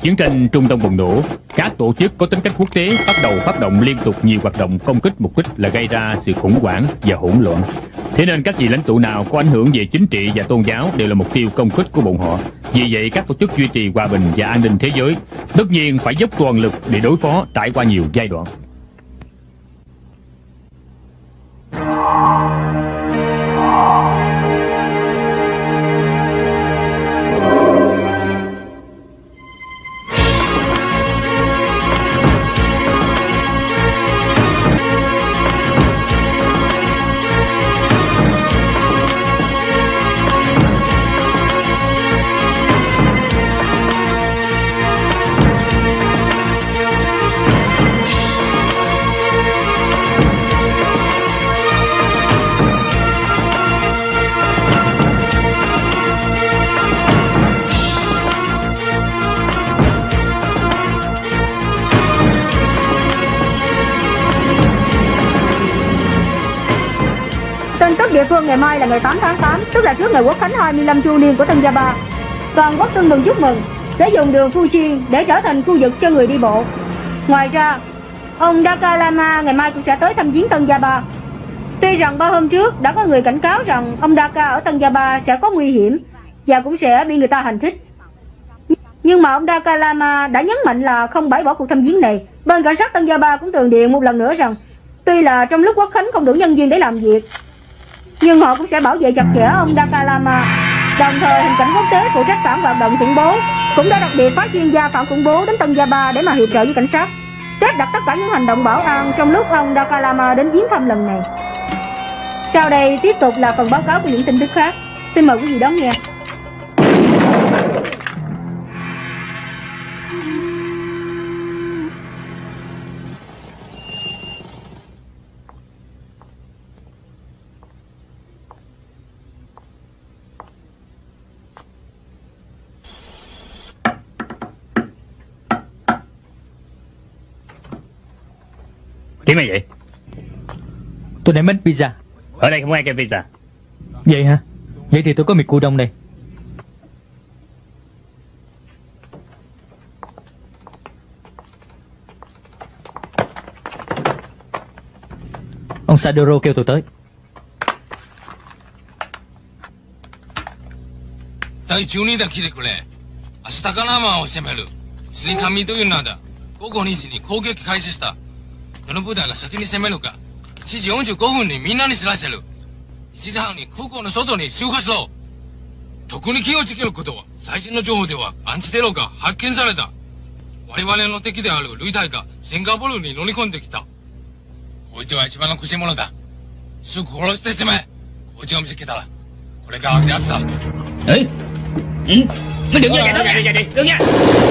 chiến tranh Trung Đông bùng nổ, các tổ chức có tính cách quốc tế bắt đầu phát động liên tục nhiều hoạt động công kích, mục đích là gây ra sự khủng hoảng và hỗn loạn. Thế nên các vị lãnh tụ nào có ảnh hưởng về chính trị và tôn giáo đều là mục tiêu công kích của bọn họ. Vì vậy các tổ chức duy trì hòa bình và an ninh thế giới tất nhiên phải dốc toàn lực để đối phó trải qua nhiều giai đoạn. Địa phương ngày mai là ngày 8 tháng 8, tức là trước ngày Quốc khánh 25 chu niên của Tân Java. Toàn quốc tương mừng chúc mừng sẽ dùng đường Fuji để trở thành khu vực cho người đi bộ. Ngoài ra, ông Dalai Lama ngày mai cũng sẽ tới thăm viếng Tân Java. Tuy rằng 3 hôm trước đã có người cảnh cáo rằng ông Dalai ở Tân Java sẽ có nguy hiểm và cũng sẽ bị người ta hành thích, nhưng mà ông Dalai Lama đã nhấn mạnh là không bãi bỏ cuộc thăm viếng này. Bên cảnh sát Tân Java cũng tường điện một lần nữa rằng tuy là trong lúc Quốc khánh không đủ nhân viên để làm việc, nhưng họ cũng sẽ bảo vệ chặt chẽ ông Dalai Lama. Đồng thời hình cảnh quốc tế phụ trách phản hoạt động khủng bố cũng đã đặc biệt phái chuyên gia phản khủng bố đến Tân Java để mà hiệp trợ với cảnh sát, xếp đặt tất cả những hành động bảo an trong lúc ông Dalai Lama đến viếng thăm lần này. Sau đây tiếp tục là phần báo cáo của những tin tức khác. Xin mời quý vị đón nghe. Kiếm gì vậy? Tôi đem bánh pizza. Ở đây không ai kêu pizza. Vậy hả? Vậy thì tôi có mì cua đông đây. Ông Sadoro kêu tôi tới. 第12弾来てくれ。明日高輪を攻める。スリカミという名だ。午後2時に攻撃開始した。どの部隊が先に攻めるか1時45分にみんなに知らせる。1時半に空港の外に集合しろ。特に気をつけることは、最新の情報ではアンチテロが発見された。我々の敵であるルイ隊がシンガポールに乗り込んできた。こいつは一番のくせ者だ。すぐ殺してしまえ。こいつを見つけたらこれが悪いやつだ。 Ê, mày đừng ra đi, đừng nha.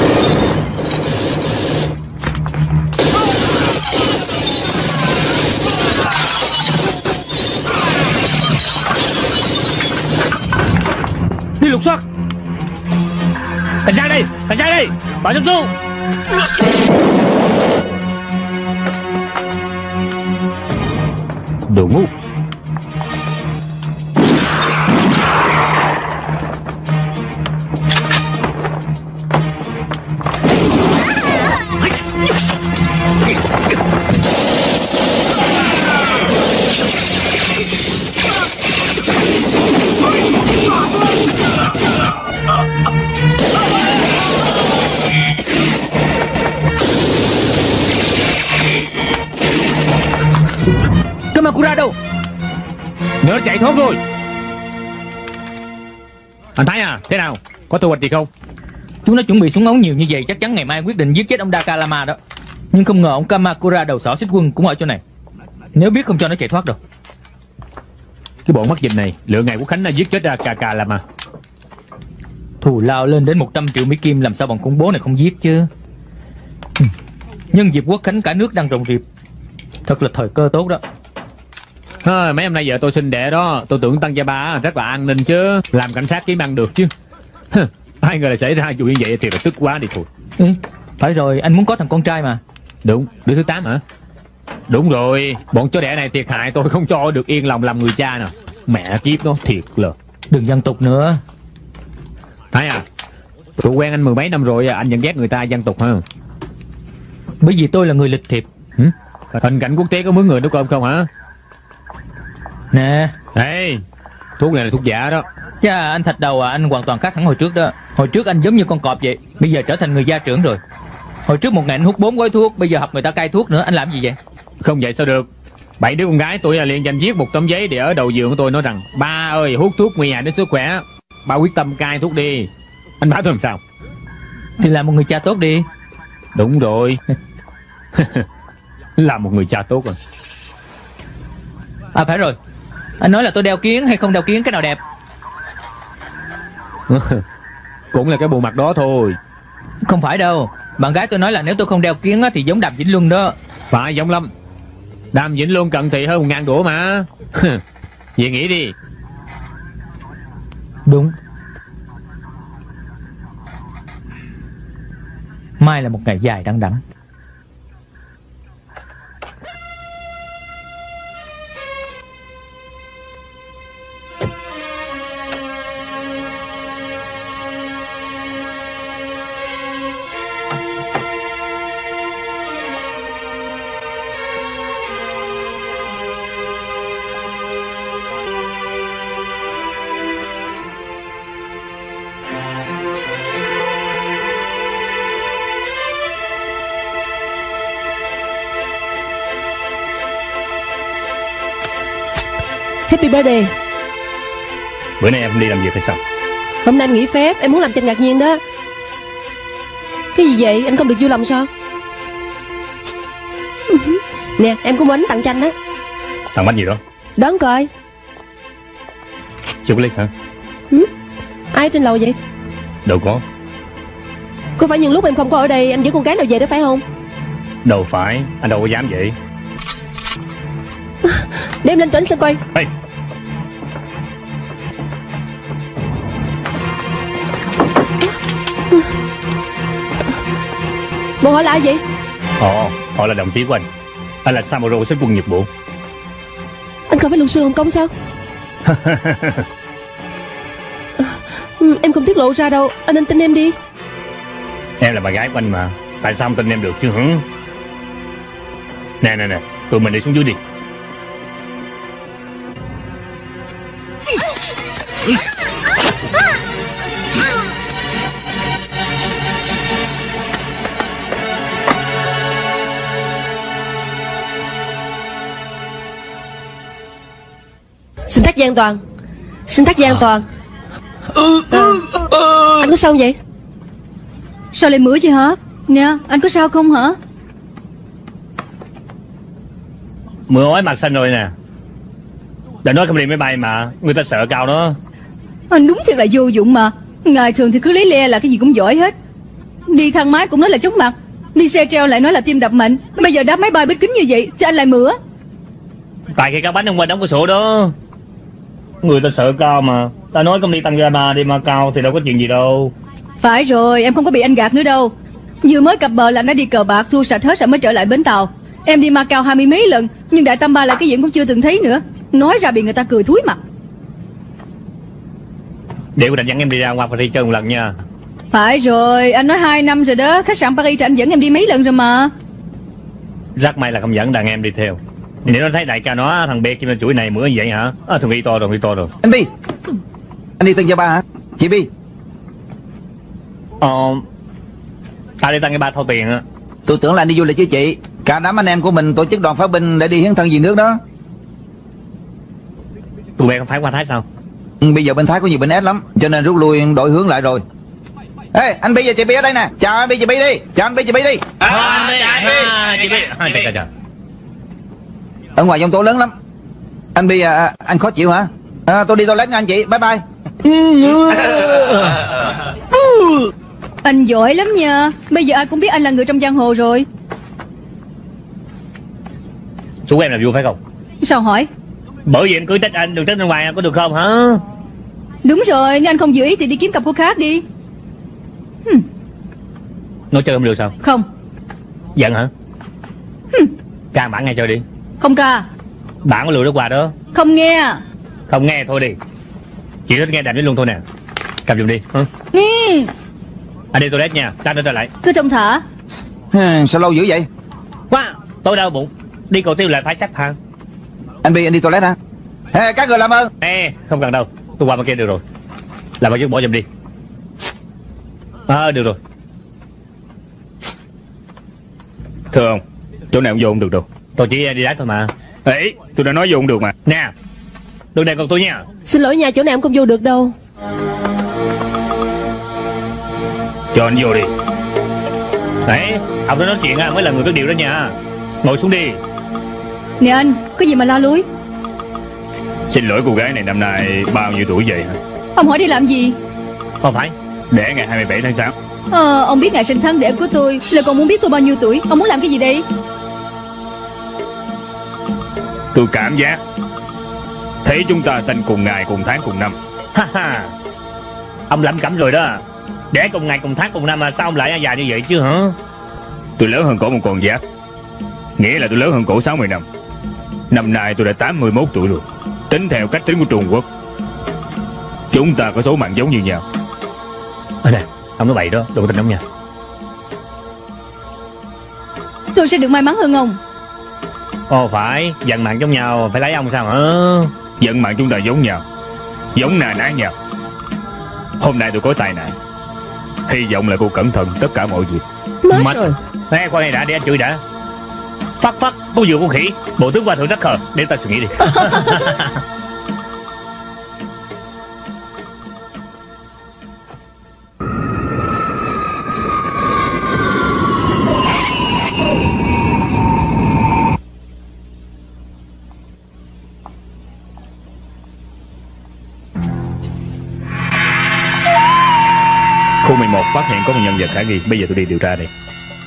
Đi lục soát. Cảnh sát đi, bảo Trung Du. Đồ ngu. Kamakura đâu? Nhớ chạy thoát rồi. Anh Thái à, thế nào? Có thu hoạch gì không? Chúng nó chuẩn bị súng ống nhiều như vậy, chắc chắn ngày mai quyết định giết chết ông Dalai Lama đó. Nhưng không ngờ ông Kamakura đầu sỏ xích quân cũng ở chỗ này. Nếu biết không cho nó chạy thoát đâu. Cái bọn mắc dịch này lựa ngày Quốc khánh nó giết chết ra Dalai Lama. Thù lao lên đến 100 triệu Mỹ Kim, làm sao bọn khủng bố này không giết chứ. Nhân dịp Quốc khánh cả nước đang rộn rịp, thật là thời cơ tốt đó. Mấy hôm nay vợ tôi sinh đẻ đó. Tôi tưởng Tân Java rất là an ninh chứ. Làm cảnh sát kiếm ăn được chứ. Ai ngờ là xảy ra vụ như vậy thì là tức quá đi thôi. Phải rồi, anh muốn có thằng con trai mà. Đúng, đứa thứ 8 hả? Đúng rồi, bọn chó đẻ này thiệt hại tôi không cho được yên lòng làm người cha nè. Mẹ kiếp nó thiệt là. Đừng dân tục nữa. Thái à, Tôi quen anh mười mấy năm rồi, anh vẫn ghét người ta dân tục hả? Bởi vì tôi là người lịch thiệp. Hình cảnh quốc tế có mướn người nấu cơm không hả? Nè. Ê, thuốc này là thuốc giả đó. Chà, anh Thạch Đầu à, anh hoàn toàn khác hẳn hồi trước đó. Hồi trước anh giống như con cọp vậy, bây giờ trở thành người gia trưởng rồi. Hồi trước một ngày anh hút 4 gói thuốc, bây giờ học người ta cai thuốc nữa. Anh làm gì vậy? Không vậy sao được. 7 đứa con gái tôi liền dành viết một tấm giấy để ở đầu giường của tôi, nói rằng: ba ơi, hút thuốc nguy hại đến sức khỏe, ba quyết tâm cai thuốc đi. Anh bảo tôi làm sao? Thì làm một người cha tốt đi. Đúng rồi. Là một người cha tốt rồi. À phải rồi, anh nói là tôi đeo kiến hay không đeo kiến, cái nào đẹp? Cũng là cái bộ mặt đó thôi. Không phải đâu, bạn gái tôi nói là nếu tôi không đeo kiến thì giống Đàm Vĩnh Luân đó. Phải, giống lắm. Đàm Vĩnh Luân cận thị hơn 1000 đũa mà. Vậy nghĩ đi. Đúng. Mai là một ngày dài đằng đẵng. Happy birthday. Bữa nay em không đi làm việc hay sao? Hôm nay em nghỉ phép, em muốn làm cho anh ngạc nhiên đó. Cái gì vậy, anh không được vui lòng sao? Nè, em có muốn tặng cho anh đó. Tặng bánh gì đó? Đón coi. Chocolate hả? Ai trên lầu vậy? Đâu có. Có phải những lúc em không có ở đây anh dẫn con gái nào về đó phải không? Đâu phải, anh đâu có dám vậy. Đem lên tỉnh xem coi. Hey. Bọn họ là ai vậy? Họ là đồng chí của anh. Anh là Samuro, xếp quân Nhật Bộ. Anh không phải luật sư Hồng Kông sao? Em không tiết lộ ra đâu, anh nên tin em đi. Em là bà gái của anh mà, tại sao không tin em được chứ hử? Nè, tụi mình đi xuống dưới đi. Xin thắt dây an toàn. Xin thắt dây an toàn. Anh có sao vậy? Sao lại mửa vậy hả? Nè, anh có sao không hả? Mưa ói mặt xanh rồi nè. Đã nói không đi máy bay mà, người ta sợ cao đó. Anh đúng thật là vô dụng mà. Ngày thường thì cứ lấy le là cái gì cũng giỏi hết. Đi thang máy cũng nói là chóng mặt, đi xe treo lại nói là tim đập mạnh. Bây giờ đáp máy bay bít kính như vậy thì anh lại mửa. Tại khi các bánh hôm qua đóng cửa sổ đó. Người ta sợ cao mà. Ta nói công ty tăng gia mà đi mà cao thì đâu có chuyện gì đâu. Phải rồi, em không có bị anh gạt nữa đâu. Vừa mới cập bờ là anh đã đi cờ bạc thua sạch hết rồi mới trở lại bến tàu. Em đi Macau 20 mấy lần, nhưng Đại Tam Ba là cái gì em cũng chưa từng thấy nữa. Nói ra bị người ta cười thúi mặt. Để tôi dẫn em đi ra ngoài Paris chơi một lần nha. Phải rồi, anh nói 2 năm rồi đó. Khách sạn Paris thì anh dẫn em đi mấy lần rồi mà. Rất may là không dẫn đàn em đi theo. Nếu nó thấy đại ca nó thằng bé kim chuỗi này mửa như vậy hả? Thằng Bi to rồi. Anh Bi, anh đi Tân Gia Ba hả? Chị Bi. Ta đi Tân Gia Ba thâu tiền á. Tôi tưởng là anh đi du lịch với chị. Cả đám anh em của mình tổ chức đoàn pháo binh để đi hiến thân vì nước đó. Tụi bé không phải qua Thái sao? Bây giờ bên Thái có nhiều bệnh ép lắm, cho nên rút lui đổi hướng lại rồi. Ê, anh Bi và chị Bi ở đây nè. Chào anh Bi, chị Bi đi. Chào anh Bi, chị Bi đi. Chị Bi. Trời. Ở ngoài giông tố lớn lắm. Anh Bi anh khó chịu hả? Tôi đi toilet nha anh chị. Bye bye. Anh giỏi lắm nha. Bây giờ ai cũng biết anh là người trong giang hồ rồi. Chú em làm vui phải không? Sao hỏi? Bởi vì anh cưới trách anh, đừng trách bên ngoài có được không hả? Đúng rồi, nếu anh không giữ ý thì đi kiếm cặp cô khác đi. Nói chơi không được sao? Không. Giận hả? Ca bản nghe chơi đi. Không ca. Bạn có lừa nó quà đó. Không nghe. Không nghe thôi đi. Chỉ thích nghe Đàm Vĩnh Luân thôi nè. Cầm giùm đi. Anh đi toilet nha, ta trở lại. Cứ trông thả. Sao lâu dữ vậy? Quá, tôi đau bụng. Đi cầu tiêu lại phải sắp hàng. Anh Bi, anh đi toilet hả? Các người làm ơn. Không cần đâu, tôi qua bên kia được rồi. Làm ơn chứ bỏ giùm đi. Được rồi. Thưa ông, chỗ này ông vô không được đâu. Tôi chỉ đi đá thôi mà. Tôi đã nói vô không được mà. Nè, đừng đèn con tôi nha. Xin lỗi nha, chỗ này em không vô được đâu. Cho anh vô đi. Đấy, ông đã nói chuyện mới là người có điều đó nha. Ngồi xuống đi. Nè anh, có gì mà la lối? Xin lỗi, cô gái này năm nay bao nhiêu tuổi vậy hả? Ông hỏi đi làm gì? Không phải, đẻ ngày 27 tháng 6. Ông biết ngày sinh tháng đẻ của tôi, là còn muốn biết tôi bao nhiêu tuổi. Ông muốn làm cái gì đây? Tôi cảm giác thấy chúng ta sinh cùng ngày, cùng tháng, cùng năm. Ông lẩm cẩm rồi đó. Đẻ cùng ngày, cùng tháng, cùng năm mà sao ông lại già như vậy chứ hả? Tôi lớn hơn cổ một con giáp, nghĩa là tôi lớn hơn cổ 60 năm. Năm nay tôi đã 81 tuổi rồi. Tính theo cách tính của Trung Quốc, chúng ta có số mạng giống như nhau. Nè, ông nói bậy đó, đừng có tin ông nha. Tôi sẽ được may mắn hơn ông. Phải, vận mạng giống nhau, phải lấy ông sao hả? Vận mạng chúng ta giống nhau, giống nà ná nhau. Hôm nay tôi có tai nạn, hy vọng là cô cẩn thận tất cả mọi việc. Mất rồi. Qua đây đã, để anh chửi đã. Phát, có vừa con khỉ. Bộ tướng qua thượng rất khờ, để ta suy nghĩ đi. Khu 11 phát hiện có một nhân vật khả nghi. Bây giờ tôi đi điều tra đây.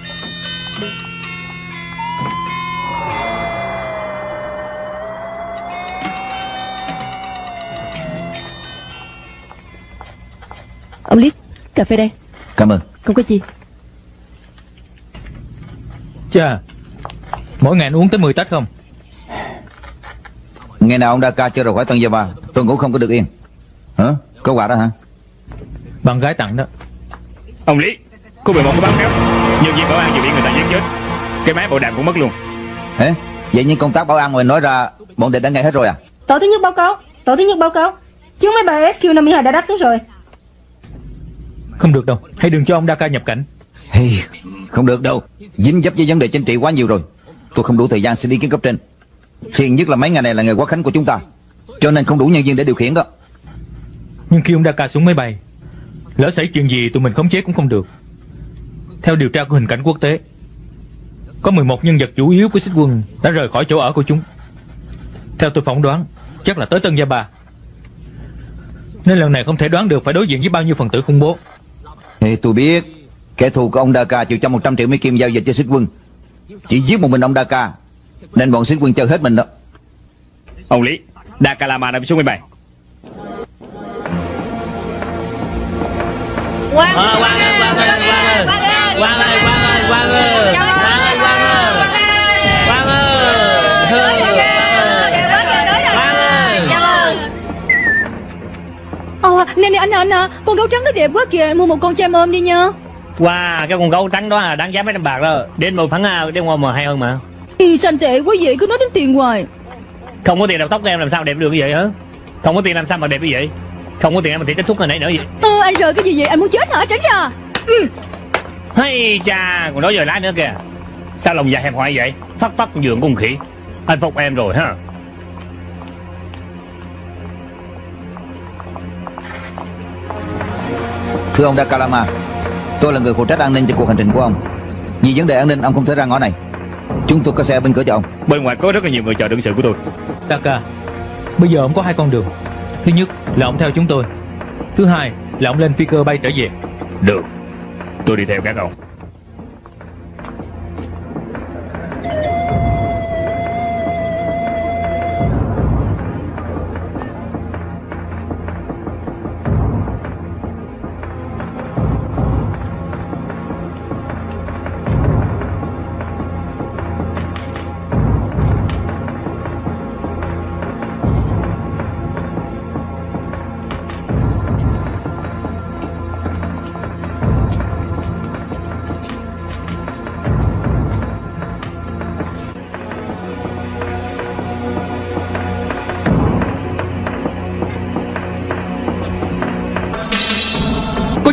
Ông Liết, cà phê đây. Cảm ơn. Không có gì. Chà, mỗi ngày anh uống tới 10 tách không? Ngày nào ông Đa chưa rời khỏi Tân Java, tôi ngủ không có được yên. Hả? Có quà đó hả? Bạn gái tặng đó. Ông Lý, cô bị một cái báo cáo nhân viên bảo an vừa bị người ta giết chết, cái máy bộ đàm cũng mất luôn. Vậy nhưng công tác bảo an người nói ra bọn địch đã nghe hết rồi à? Tổ thứ nhất báo cáo. Chiếc máy bay SQ-52 đã đáp xuống rồi. Không được đâu, hãy đừng cho ông Daka nhập cảnh. Không được đâu, dính dấp với vấn đề chính trị quá nhiều rồi. Tôi không đủ thời gian xin ý kiến cấp trên. Phiền nhất là mấy ngày này là ngày Quốc khánh của chúng ta, cho nên không đủ nhân viên để điều khiển đó. Nhưng khi ông Daka xuống máy bay, lỡ xảy chuyện gì tụi mình khống chế cũng không được. Theo điều tra của hình cảnh quốc tế, có 11 nhân vật chủ yếu của Xích quân đã rời khỏi chỗ ở của chúng. Theo tôi phỏng đoán, chắc là tới Tân Java. Nên lần này không thể đoán được phải đối diện với bao nhiêu phần tử khủng bố. Tôi biết kẻ thù của ông Daka chịu cho 100 triệu Mỹ Kim giao dịch cho Xích quân. Chỉ giết một mình ông Daka, nên bọn Xích quân chơi hết mình đó. Ông Lý, Daka Lama đã xuống máy bay. Quang ơi. Nè anh à, con gấu trắng nó đẹp quá kìa, mua một con cho em ôm đi nha. Wow, cái con gấu trắng đó là đáng giá mấy trăm bạc đó. Đến một phẳng đến ngoài mà hay hơn mà. Sanh tệ quá vậy, cứ nói đến tiền hoài. Không có tiền đọc tóc em làm sao đẹp được như vậy hả? Không có tiền làm sao mà đẹp như vậy? Không có tiền em mà thì kết thúc rồi nãy nữa vậy. Anh sợ cái gì vậy, anh muốn chết hả? Tránh ra. Hay cha, còn đó giờ lái nữa kìa. Sao lòng dạ hẹp hòi vậy? Phát giường con khỉ. Anh phục em rồi ha. Thưa ông Daka Lama, tôi là người phụ trách an ninh cho cuộc hành trình của ông. Vì vấn đề an ninh ông không thể ra ngõ này. Chúng tôi có xe bên cửa cho ông. Bên ngoài có rất là nhiều người chờ đựng sự của tôi. Daka, bây giờ ông có hai con đường. Thứ nhất là ông theo chúng tôi. Thứ hai là ông lên phi cơ bay trở về. Được, tôi đi theo các ông.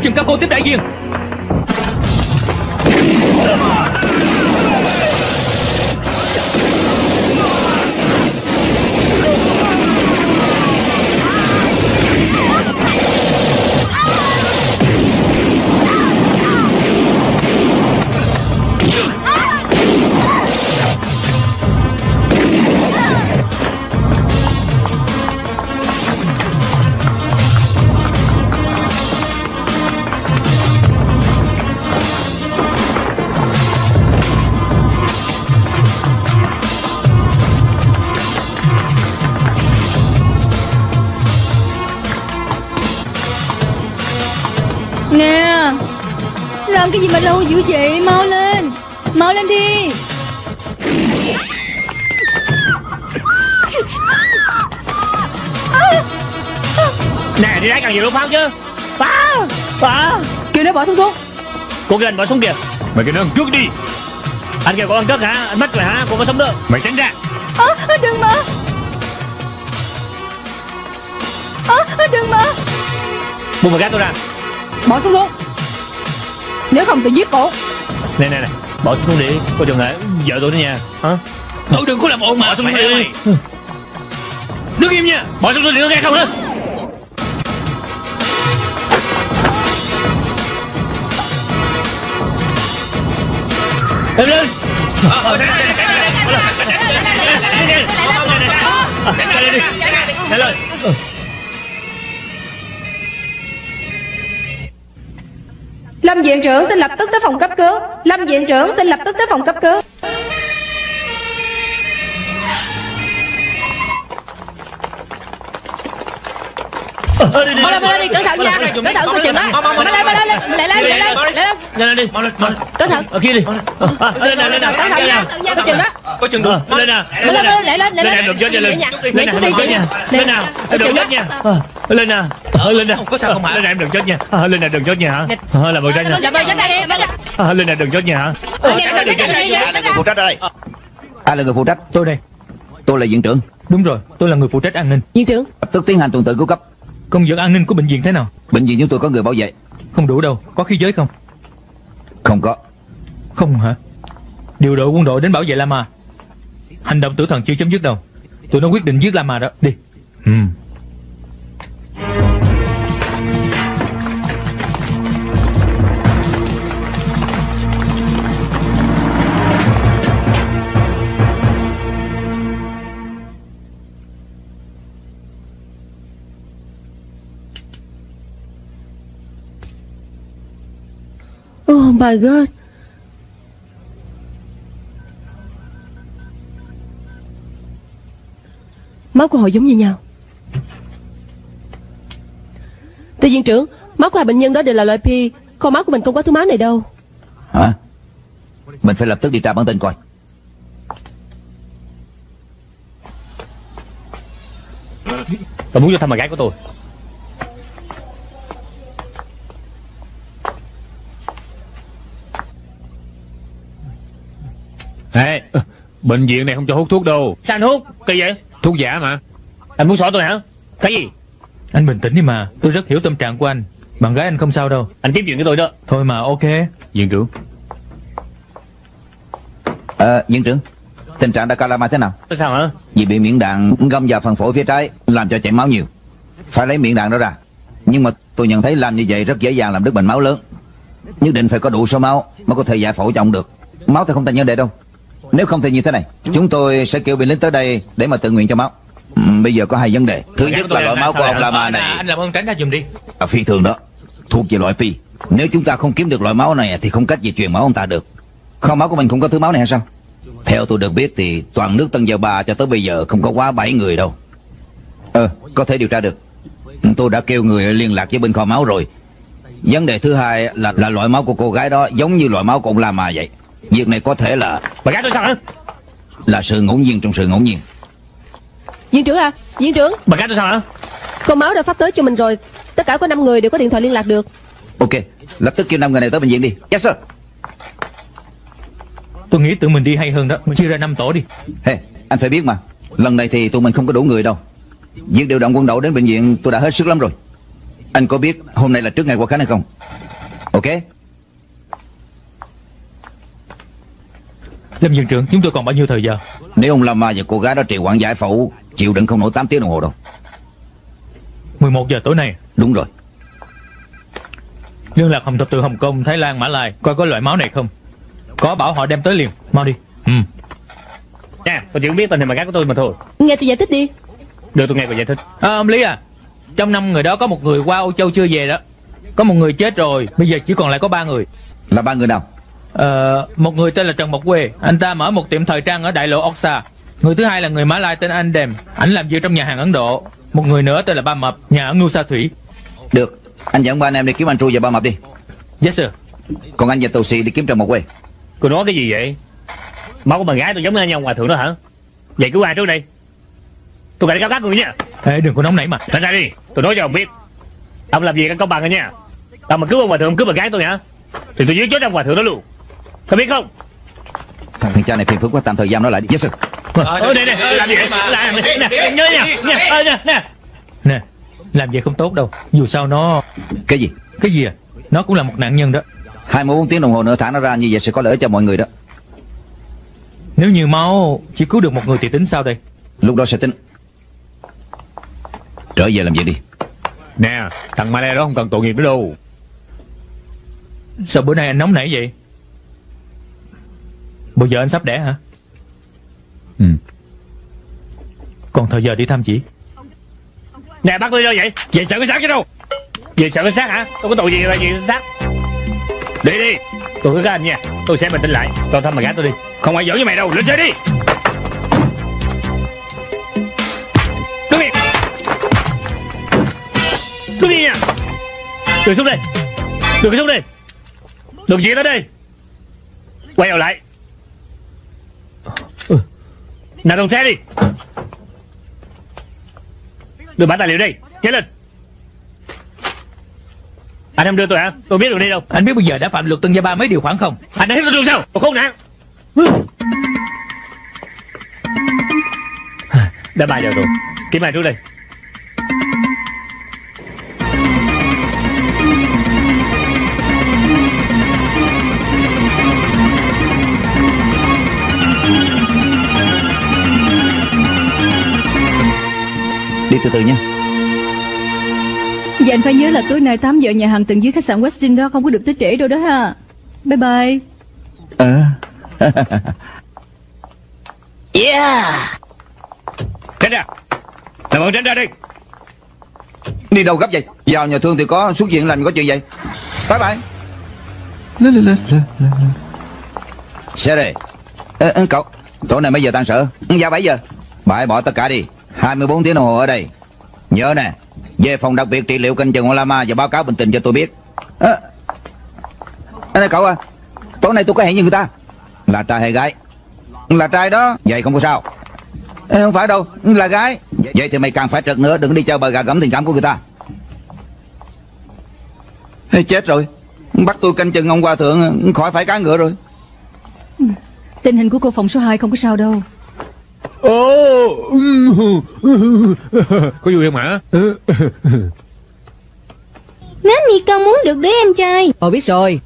chừng các cô tiếp đại viên. Nè, làm cái gì mà lâu dữ vậy? Mau lên, mau lên đi. Nè, đi đánh càng nhiều lúc pháo chứ. Pháo. Kêu nó bỏ xuống xuống. Cô kia anh bỏ xuống kìa. Mày kêu nó ăn trước đi. Anh kêu cô ăn trước hả? Anh mất rồi hả? Cô có sống được. Mày tránh ra. Đừng mà. Đừng mà. Buông vào gác tôi ra. Bỏ xuống xuống. Nếu không tôi giết cổ. Nè, bỏ xuống đi. Cô đừng hả? Vợ tôi đó nha. Hả? Tôi đừng có làm ồn mà. Bỏ xuống đi. Đứng im nha. Bỏ xuống đi, nó nghe không nữa. Em lên. Lên. Lâm viện trưởng xin lập tức tới phòng cấp cứu. Lâm viện trưởng xin lập tức tới phòng cấp cứu. Mau lên đi, cẩn thận nha. Cẩn thận coi chừng đó. Mau lên đi. Cẩn thận. Ở kia đi. Lên nè. Cẩn thận nha. Coi chừng đó. Có chừng được. Lên nè. Lên. Lên đừng chết nha. Lên đừng chết nha. Lên nào. Đừng chết nha. Lên nè. Lên nè. Có sao không hả? Lên nè, em đừng chết nha. Lên nè, đừng chết nha hả? Làm ơn tránh nha. Lên nè, đừng chết nha hả? Ai là người phụ trách ở đây? Ai là người phụ trách? Tôi đây. Tôi là viện trưởng. Đúng rồi, tôi là người phụ trách an ninh. Viện trưởng. Lập tức tiến hành tuần tự cứu cấp. Công việc an ninh của bệnh viện thế nào? Bệnh viện chúng tôi có người bảo vệ. Không đủ đâu. Có khí giới không? Không có. Không hả? Điều đội quân đội đến bảo vệ Lama. Hành động tử thần chưa chấm dứt đâu. Tụi nó quyết định giết Lama đó. Đi. Oh my god. Máu của họ giống như nhau. Từ viện trưởng, máu của hai bệnh nhân đó đều là loại P. Kho máu của mình không có thứ máu này đâu. Hả? Mình phải lập tức điều tra bản tin coi. Tôi muốn vô thăm bà gái của tôi. Ê, bệnh viện này không cho hút thuốc đâu. Sao anh hút? Kỳ vậy? Thuốc giả mà. Anh muốn xỏ tôi hả? Cái gì? Anh bình tĩnh đi mà. Tôi rất hiểu tâm trạng của anh. Bạn gái anh không sao đâu. Anh kiếm chuyện với tôi đó. Thôi mà ok. Viện trưởng. Viện trưởng, tình trạng Dalai Lama thế nào? Sao hả? Vì bị miệng đạn găm vào phần phổi phía trái, làm cho chảy máu nhiều. Phải lấy miệng đạn đó ra. Nhưng mà tôi nhận thấy làm như vậy rất dễ dàng làm đứt bệnh máu lớn. Nhất định phải có đủ số máu mới có thể giải phẫu cho ông được. Máu thì không thành vấn đề đâu. Nếu không thì như thế này, chúng tôi sẽ kêu binh lính tới đây để mà tự nguyện cho máu. Bây giờ có hai vấn đề. Thứ nhất là loại máu của ông Lama này. Anh làm ơn tránh ra giùm đi. Phi thường đó, thuộc về loại P. Nếu chúng ta không kiếm được loại máu này thì không cách gì truyền máu ông ta được. Kho máu của mình cũng có thứ máu này hay sao? Theo tôi được biết thì toàn nước Tân Gia Ba cho tới bây giờ không có quá 7 người đâu. Có thể điều tra được. Tôi đã kêu người liên lạc với bên kho máu rồi. Vấn đề thứ hai là loại máu của cô gái đó giống như loại máu của ông Lama vậy. Việc này có thể là... Bà gái tôi sao hả? Là sự ngẫu nhiên trong sự ngẫu nhiên. Viện trưởng à, viện trưởng. Bà gái tôi sao hả? Kho máu đã phát tới cho mình rồi. Tất cả có 5 người đều có điện thoại liên lạc được. Ok, lập tức kêu 5 người này tới bệnh viện đi. Yes sir. Tôi nghĩ tự mình đi hay hơn đó. Mình chia ra 5 tổ đi. Hey, anh phải biết mà, lần này thì tụi mình không có đủ người đâu. Việc điều động quân đội đến bệnh viện tôi đã hết sức lắm rồi. Anh có biết hôm nay là trước ngày Quốc khánh hay không? Ok. Lâm viện trưởng, chúng tôi còn bao nhiêu thời giờ? Nếu ông Lama và cô gái đó trì hoãn giải phẫu, chịu đựng không nổi 8 tiếng đồng hồ đâu. 11 giờ tối nay. Đúng rồi. Liên lạc Hồng thập tự Hồng Kông, Thái Lan, Mã Lai, coi có loại máu này không. Có bảo họ đem tới liền. Mau đi. Nè, tôi chỉ biết tình hình bạn gái của tôi mà thôi. Nghe tôi giải thích đi. Được, tôi nghe cô giải thích. Ông Lý à, trong 5 người đó có một người qua Âu Châu chưa về đó. Có một người chết rồi, bây giờ chỉ còn lại có 3 người. Là 3 người nào? Một người tên là Trần Mộc Quê, anh ta mở một tiệm thời trang ở đại lộ Oxa. Người thứ hai là người Mã Lai tên Anh Đềm, ảnh làm việc trong nhà hàng Ấn Độ. Một người nữa tên là Ba Mập, nhà ở Ngưu Sa Thủy. Được, anh dẫn 3 anh em đi kiếm anh Tru và Ba Mập đi. Yes sir. Còn anh và Tù Xì đi kiếm Trần Mộc Quê. Cô nói cái gì vậy? Máu của bạn gái tôi giống như ông hòa thượng đó hả? Vậy cứu ai trước đây? Tôi phải cáo các người nha. Ê, đừng có nóng nảy mà. Tránh ra đi, tôi nói cho ông biết. Ông làm gì cái công bằng rồi nha. Ông mà cứu ông hòa thượng, cứu bạn gái tôi hả? Thì tôi giết chết ông hòa thượng đó luôn. Có biết không? Thằng cha này phiền phức quá, tạm thời giam nó lại đi. Yes sir. Nè, làm gì vậy? Nè, nhớ nha. Nè, làm vậy không tốt đâu. Dù sao nó... Cái gì? Cái gì à? Nó cũng là một nạn nhân đó. 24 tiếng đồng hồ nữa thả nó ra, như vậy sẽ có lợi cho mọi người đó. Nếu như máu chỉ cứu được một người thì tính sao đây? Lúc đó sẽ tính. Trở về làm việc đi. Nè, thằng Malay đó không cần tội nghiệp nữa đâu. Sao bữa nay anh nóng nảy vậy? Bây giờ anh sắp đẻ hả? Còn thời giờ đi thăm chị. Nè, bắt tôi đâu vậy? Về sợ cái xác chứ đâu. Về sợ cái xác hả? Tôi có tội gì mà về cái xác. Đi, tôi cứ các anh nha. Tôi sẽ bình tĩnh lại. Tôi thăm bạn gái tôi đi. Không ai giỡn với mày đâu, lên xe đi. Đứng yên. Đứng yên nha. Đừng xuống đây. Đừng xuống đây. Đừng chuyện đó đi. Quay đầu lại. Nào đồng xe đi. Đưa bản tài liệu đi. Nhanh lên. Anh không đưa tôi hả? Tôi biết đường đi đâu. Anh biết bây giờ đã phạm luật Tân Gia Ba mấy điều khoản không? Anh đã hiếp tôi đường sao? Tôi khốn nạn. Đã 3 giờ rồi. Kiếm ai trước đây? Đi từ từ nha. Dạ anh phải nhớ là tối nay 8 giờ nhà hàng tầng dưới khách sạn Westin đó không có được tới trễ đâu đó ha. Bye bye. Yeah. Tránh ra. Làm ơn tránh ra đi. Đi đâu gấp vậy? Vào nhà thương thì có xuất viện làm gì có chuyện vậy. Bye bye. Xe đây. Cậu, tối nay mấy giờ tan sở? Vào 7 giờ. Bãi bỏ tất cả đi. 24 tiếng đồng hồ ở đây. Nhớ nè, về phòng đặc biệt trị liệu canh chừng Lama và báo cáo bình tình cho tôi biết. Này cậu à, tối nay tôi có hẹn với người ta. Là trai hay gái? Là trai đó. Vậy không có sao. Không phải đâu, là gái. Vậy thì mày càng phải trật nữa, đừng đi chơi bờ gà gẫm tình cảm của người ta. Chết rồi, bắt tôi canh chừng ông hòa thượng khỏi phải cá ngựa rồi. Tình hình của cô phòng số 2 không có sao đâu. Có vui không hả? Mami con muốn được đứa em trai. Ồ biết rồi.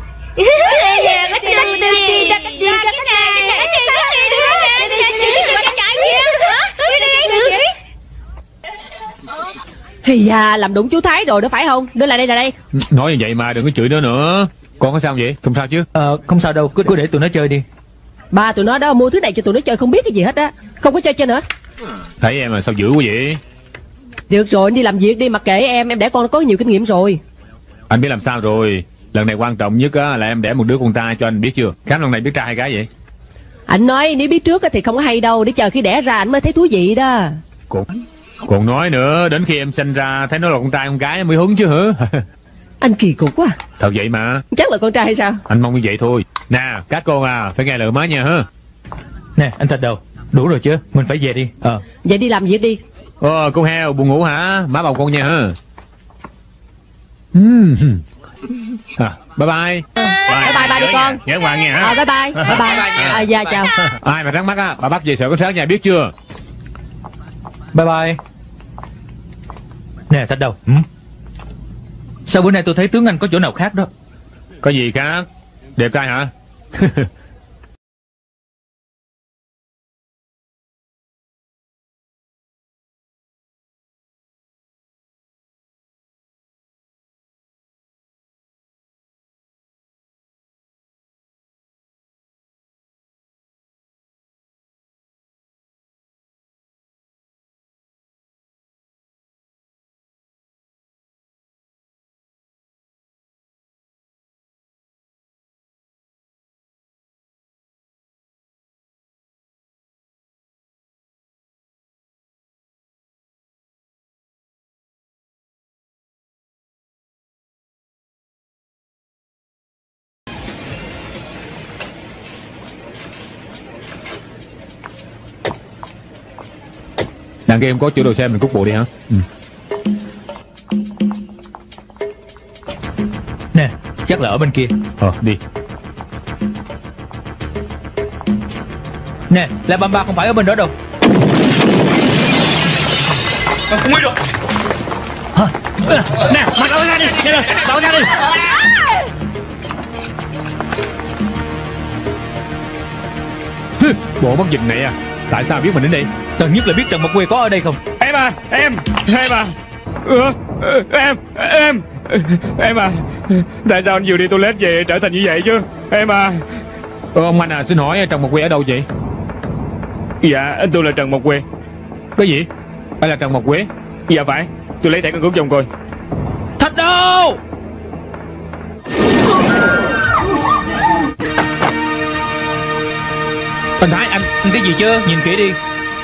Thì à, làm đụng chú Thái rồi đó phải không? Đưa lại đây, lại đây. Nói như vậy mà đừng có chửi nữa nữa. Con có sao vậy? Không sao chứ? Không sao đâu, cứ để tụi nó chơi đi. Ba tụi nó đó mua thứ này cho tụi nó chơi không biết cái gì hết á. Không có chơi nữa. Thấy em mà sao dữ quá vậy? Được rồi, đi làm việc đi, mặc kệ em đẻ con nó có nhiều kinh nghiệm rồi. Anh biết làm sao rồi. Lần này quan trọng nhất á là em đẻ một đứa con trai cho anh biết chưa? Khám lần này biết trai hay gái vậy? Anh nói nếu biết trước thì không có hay đâu, để chờ khi đẻ ra anh mới thấy thú vị đó. Còn nói nữa, đến khi em sinh ra thấy nó là con trai con gái mới hứng chứ hả? Anh kỳ cục quá. Thật vậy mà. Chắc là con trai hay sao? Anh mong như vậy thôi. Nè, các con à, phải nghe lời má nha hả? Nè, anh Thạch Đầu, đủ rồi chứ, mình phải về đi. Vậy đi làm việc đi. Con heo buồn ngủ hả? Má bầu con nha hả? Bye bye. Bye đi con. Nhớ ngoan nha hả? Bye bye. Dạ chào. Ai mà thắc mắc á, bà bắt về sở cảnh sát nhà biết chưa? Bye bye. Nè Thạch Đầu, Sao bữa nay tôi thấy tướng anh có chỗ nào khác đó? Có gì khác? Đẹp trai hả? Đằng kia em có chỗ đồ xe, mình cút bộ đi hả? Nè, chắc là ở bên kia. Đi. Nè, La Bamba không phải ở bên đó đâu. Không biết rồi. Nè, mặc áo ra đi, nhanh lên, áo ra đi. Bộ mất dịch này à? Tại sao biết mình đến đây? Cần nhất là biết Trần Mộc Quê có ở đây không? Em à, em à. Em à. Tại sao anh vừa đi toilet về trở thành như vậy chứ? Em à. Ông anh à, xin hỏi Trần Mộc Quê ở đâu vậy? Dạ, tôi là Trần Mộc Quê. Cái gì? Anh là Trần Mộc Quê? Dạ phải, tôi lấy thẻ căn cước cho ông coi. Thạch đâu? Anh Thái, anh cái gì chứ? Nhìn kỹ đi.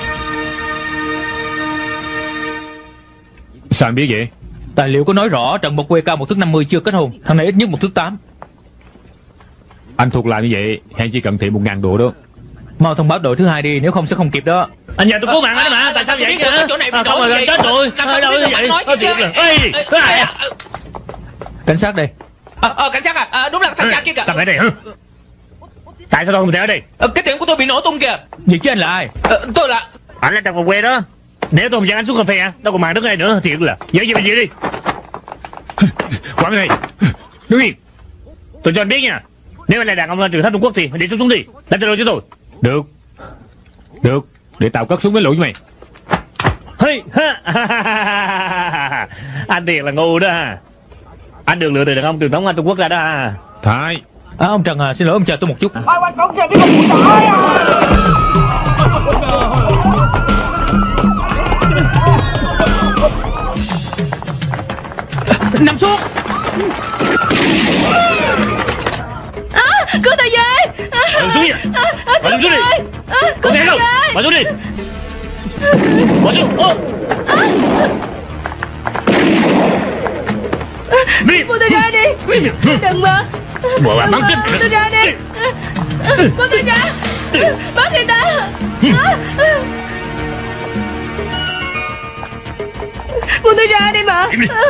Sao anh biết vậy? Tài liệu có nói rõ Trần Mộc Quê cao 1m50 chưa kết hôn. Thằng này ít nhất 1m8. Anh thuộc lại như vậy, hèn chỉ cần thị 1.000 độ đó. Mau thông báo đội thứ hai đi, nếu không sẽ không kịp đó. Anh nhờ tôi cứu mạng anh mà, tại sao vậy kìa? Chỗ này bị Không rồi, chết rồi. Ở đâu như vậy? Cảnh sát đây. Cảnh sát à? Đúng là thằng cha kia kìa. Sao ở đây hả? Tại sao tôi không thể ở đây? Cái tiệm của tôi bị nổ tung kìa. Vậy chứ anh là ai? Tôi là... Anh là Trần Mộc Quê đó. Nếu tôi không dẫn anh xuống cà phê đâu còn màn đứng đây nữa. Thiệt là dễ gì mà gì đi. Quảng bên này. Đứng yên. Tôi cho anh biết nha, nếu anh là đàn ông lên trường tháp Trung Quốc thì đi xuống đi, đánh cho tôi. Được. Được, để tao cất súng với lũ với mày. Anh thiệt là ngu đó ha. Anh được lựa từ đàn ông truyền thống ở Trung Quốc ra đó ha. Thái. Ông Trần à, xin lỗi ông chờ tôi một chút. Nằm xuống. Cứu tôi với. Nằm xuống đi. Nằm xuống đi. Cứu tôi với. Bỏ xuống đi. Bỏ xuống. Buông tôi ra đi. Đừng mà. Bỏ bạn bắn chết. Buông tôi ra đi. Buông tôi ra. Bắt người ta. Buông tôi ra đi mà.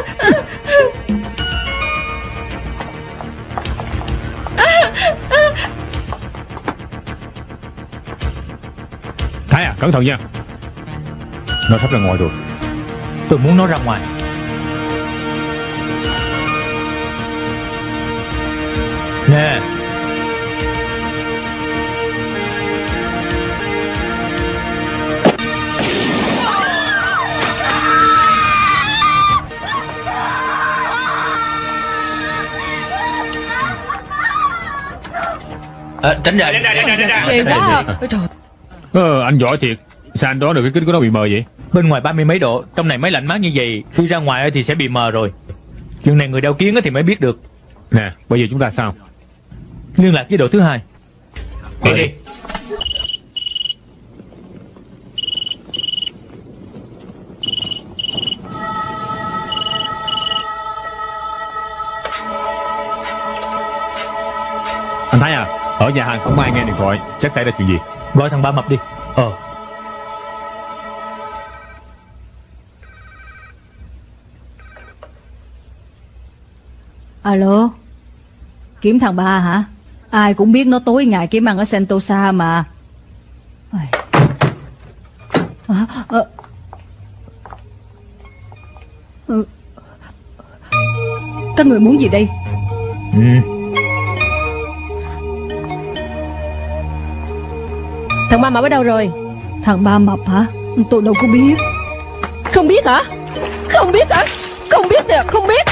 Thái à, cẩn thận nha. Nó sắp ra ngoài rồi. Tôi muốn nó ra ngoài. Nè. Tránh ra. Vậy đó. Anh giỏi thiệt. Sao anh đoán được cái kính của nó bị mờ vậy? Bên ngoài 30 mấy độ, trong này mới lạnh mát như vậy, khi ra ngoài thì sẽ bị mờ rồi. Chuyện này người đeo kiến thì mới biết được. Nè, bây giờ chúng ta sao? Liên lạc với đội thứ hai. Đi. Anh Thái à, ở nhà hàng không ai nghe điện thoại, chắc xảy ra chuyện gì? Gọi thằng Ba Mập đi. Alo, kiếm thằng Ba hả? Ai cũng biết nó tối ngày kiếm ăn ở Sentosa mà. Các người muốn gì đây? Thằng Ba Mập ở đâu rồi? Thằng Ba Mập hả? Tôi đâu có biết. Không biết hả? Không biết hả? Không biết nè, không biết.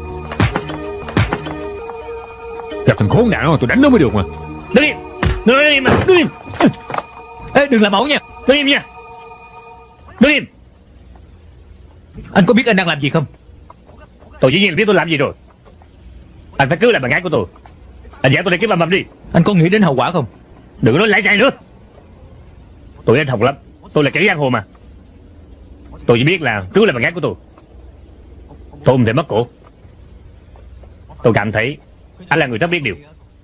Gặp thằng khốn nạn tôi đánh nó mới được mà. Đứng im, đứng im mà, đứng im. Ê, đừng làm ẩu nha. Đứng im nha. Đứng im. Anh có biết anh đang làm gì không? Tôi dĩ nhiên biết tôi làm gì rồi. Anh phải cứu lại bạn gái của tôi. Anh dẫn tôi đi kiếm Ba Mập đi. Anh có nghĩ đến hậu quả không? Đừng có nói lại nhảy nữa. Tôi anh Hồng lắm. Tôi là kẻ giang hồ mà. Tôi chỉ biết là cứu lại bạn gái của tôi. Tôi không thể mất cổ. Tôi cảm thấy anh là người rất biết điều,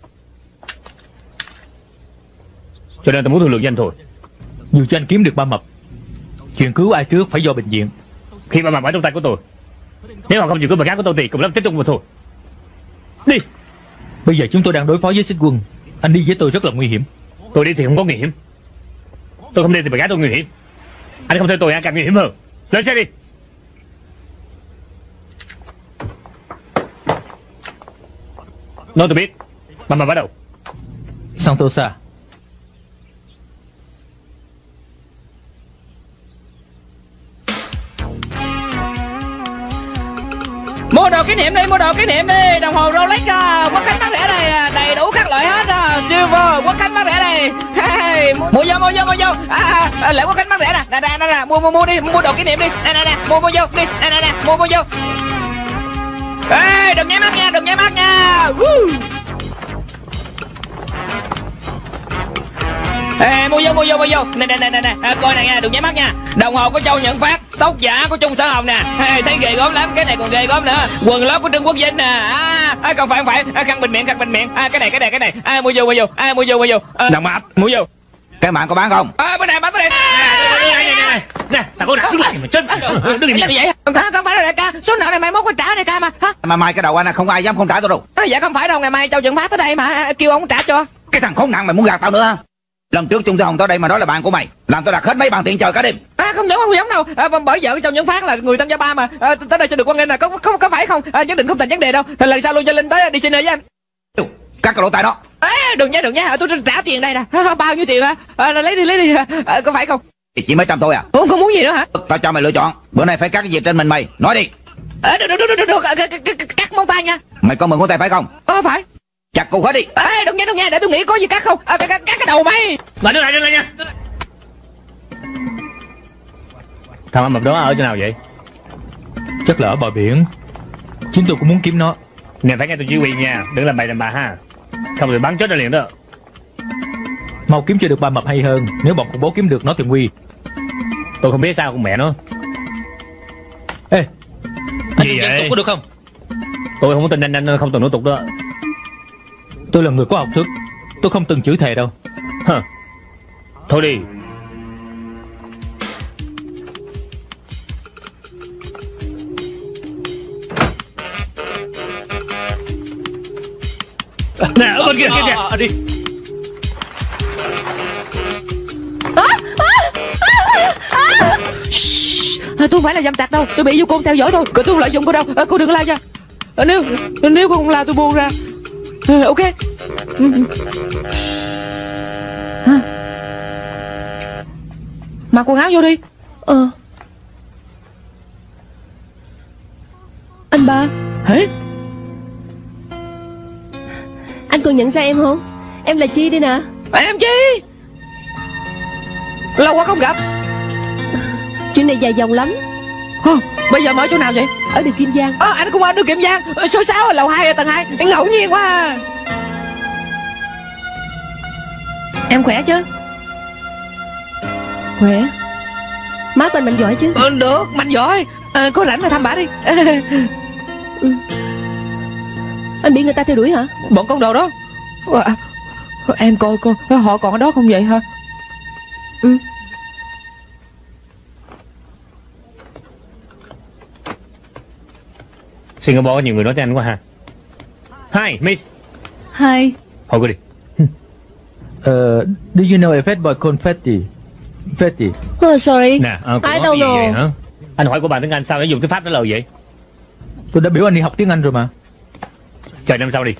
cho nên tôi muốn thương lượng với anh thôi. Dù cho anh kiếm được Ba Mập, chuyện cứu ai trước phải do bệnh viện. Khi Ba Mập ở trong tay của tôi, nếu họ không chịu cứu bạn gái của tôi thì cùng lắm chết chung mà thôi. Đi. Bây giờ chúng tôi đang đối phó với Xích Quân. Anh đi với tôi rất là nguy hiểm. Tôi đi thì không có nguy hiểm. Tôi không đi thì bạn gái tôi nguy hiểm. Anh không theo tôi càng nguy hiểm hơn. Lên xe đi. Nói tôi biết Ba Mập ở đâu. Santosa. Mua đồ kỷ niệm đi, mua đồ kỷ niệm đi. Đồng hồ Rolex Quốc Khánh bán rẻ đây, đầy đủ các loại hết. Silver Quốc Khánh bán rẻ đây. Hey, mua vô lễ Quốc Khánh bán rẻ nè. Nè, mua đi, mua đồ kỷ niệm đi. Nè, mua vô đi. Nè, mua vô. Ê, đừng nháy mắt nha, đừng nháy mắt nha. Ê, mua vô. Nè, coi này nha, đừng nháy mắt nha. Đồng hồ của Châu Nhận Phát, tóc giả của Trung Sở Hồng nè. Ê, thấy ghê gớm lắm, cái này còn ghê gớm nữa. Quần lót của Trương Quốc Vinh nè. Còn phải khăn bình miệng. Cái này. Mua vô. Đồng Mập, mua vô. Cái mạng có bán không? Bữa này bán tới đây. nè, thằng con nào đứng lại mà chết. Đứng im vậy. Không phải đâu đại ca, số nợ này mai mốt phải trả đại ca mà. Mà mai cái đầu anh không ai dám không trả tôi đâu. Dạ không phải đâu, ngày mai Châu Nhận Phát tới đây mà kêu ông trả cho. Cái thằng khốn nạn mày muốn gạt tao nữa hả? Lần trước Trung Thư Hồng tới đây mà nói là bạn của mày, làm tôi đặt hết mấy bàn tiền chờ cả đêm. Không giống đâu. Bởi vợ Châu Nhận Phát là người Tân Gia Ba mà. Tới đây sẽ được quan nghênh là có phải không? Nhất định không thành vấn đề đâu. Lần sau luôn cho Linh tới đi xin với anh. Cắt cái lỗ tai đó. Đừng nha, tôi trả tiền đây nè. Bao nhiêu tiền hả? Lấy đi. Có phải không? Chỉ mấy trăm thôi à? Không muốn gì nữa hả? Tao cho mày lựa chọn. Bữa nay phải cắt cái gì trên mình mày, nói đi. Được, cắt móng tay nha. Mày có 10 ngón tay phải không? Phải. Chặt cục hết đi. Đừng nha, để tôi nghĩ có gì cắt không. Cắt cái đầu mày. Mà đứng lại nha. Thằng Ba Mập đó ở chỗ nào vậy? Chắc là ở bờ biển. Chúng tôi cũng muốn kiếm nó. Nè, phải nghe tôi chỉ huy nha, đừng làm bậy làm bạ ha. Không thì bắn chết ra liền đó. Mau kiếm cho được Ba Mập hay hơn. Nếu bọn khủng bố kiếm được nó thì nguy. Tôi không biết sao con mẹ nó. Ê, anh gì vậy? vậy? Tục có được không? Tôi không có tin anh không từng nói tục đó. Tôi là người có học thức, tôi không từng chửi thề đâu. Thôi đi. Nè, ở bên kia kìa. Đi. Tôi không phải là dâm tặc đâu, tôi bị du côn theo dõi thôi. Tôi không lợi dụng cô đâu, cô đừng la nha. Nếu cô không la tôi buông ra. Ok. Mặc quần áo vô đi. Anh Ba. Hả? Anh còn nhận ra em không? Em là Chi đây nè. Em Chi? Lâu quá không gặp. Chuyện này dài dòng lắm. Bây giờ mở chỗ nào vậy? Ở đường Kim Giang. Anh cũng ở đường Kim Giang. Số 6 lầu 2 tầng 2. Ngẫu nhiên quá à. Em khỏe chứ? Khỏe. Má của anh mạnh giỏi chứ? Được, mạnh giỏi. Có rảnh là thăm bả đi. Anh bị người ta theo đuổi hả? Bọn con đồ đó. Em coi họ còn ở đó không vậy hả? Singapore có nhiều người nói tiếng Anh quá ha. Hi, Miss. Hi. Hỏi cô đi. Do you know a fat boy called Fatty? Fatty. Oh, sorry. Nè, I don't know. vậy hả? Anh hỏi của bạn tiếng Anh sao để dùng tiếng Pháp trả lời vậy? Tôi đã biểu anh đi học tiếng Anh rồi mà. Chờ năm sau đi.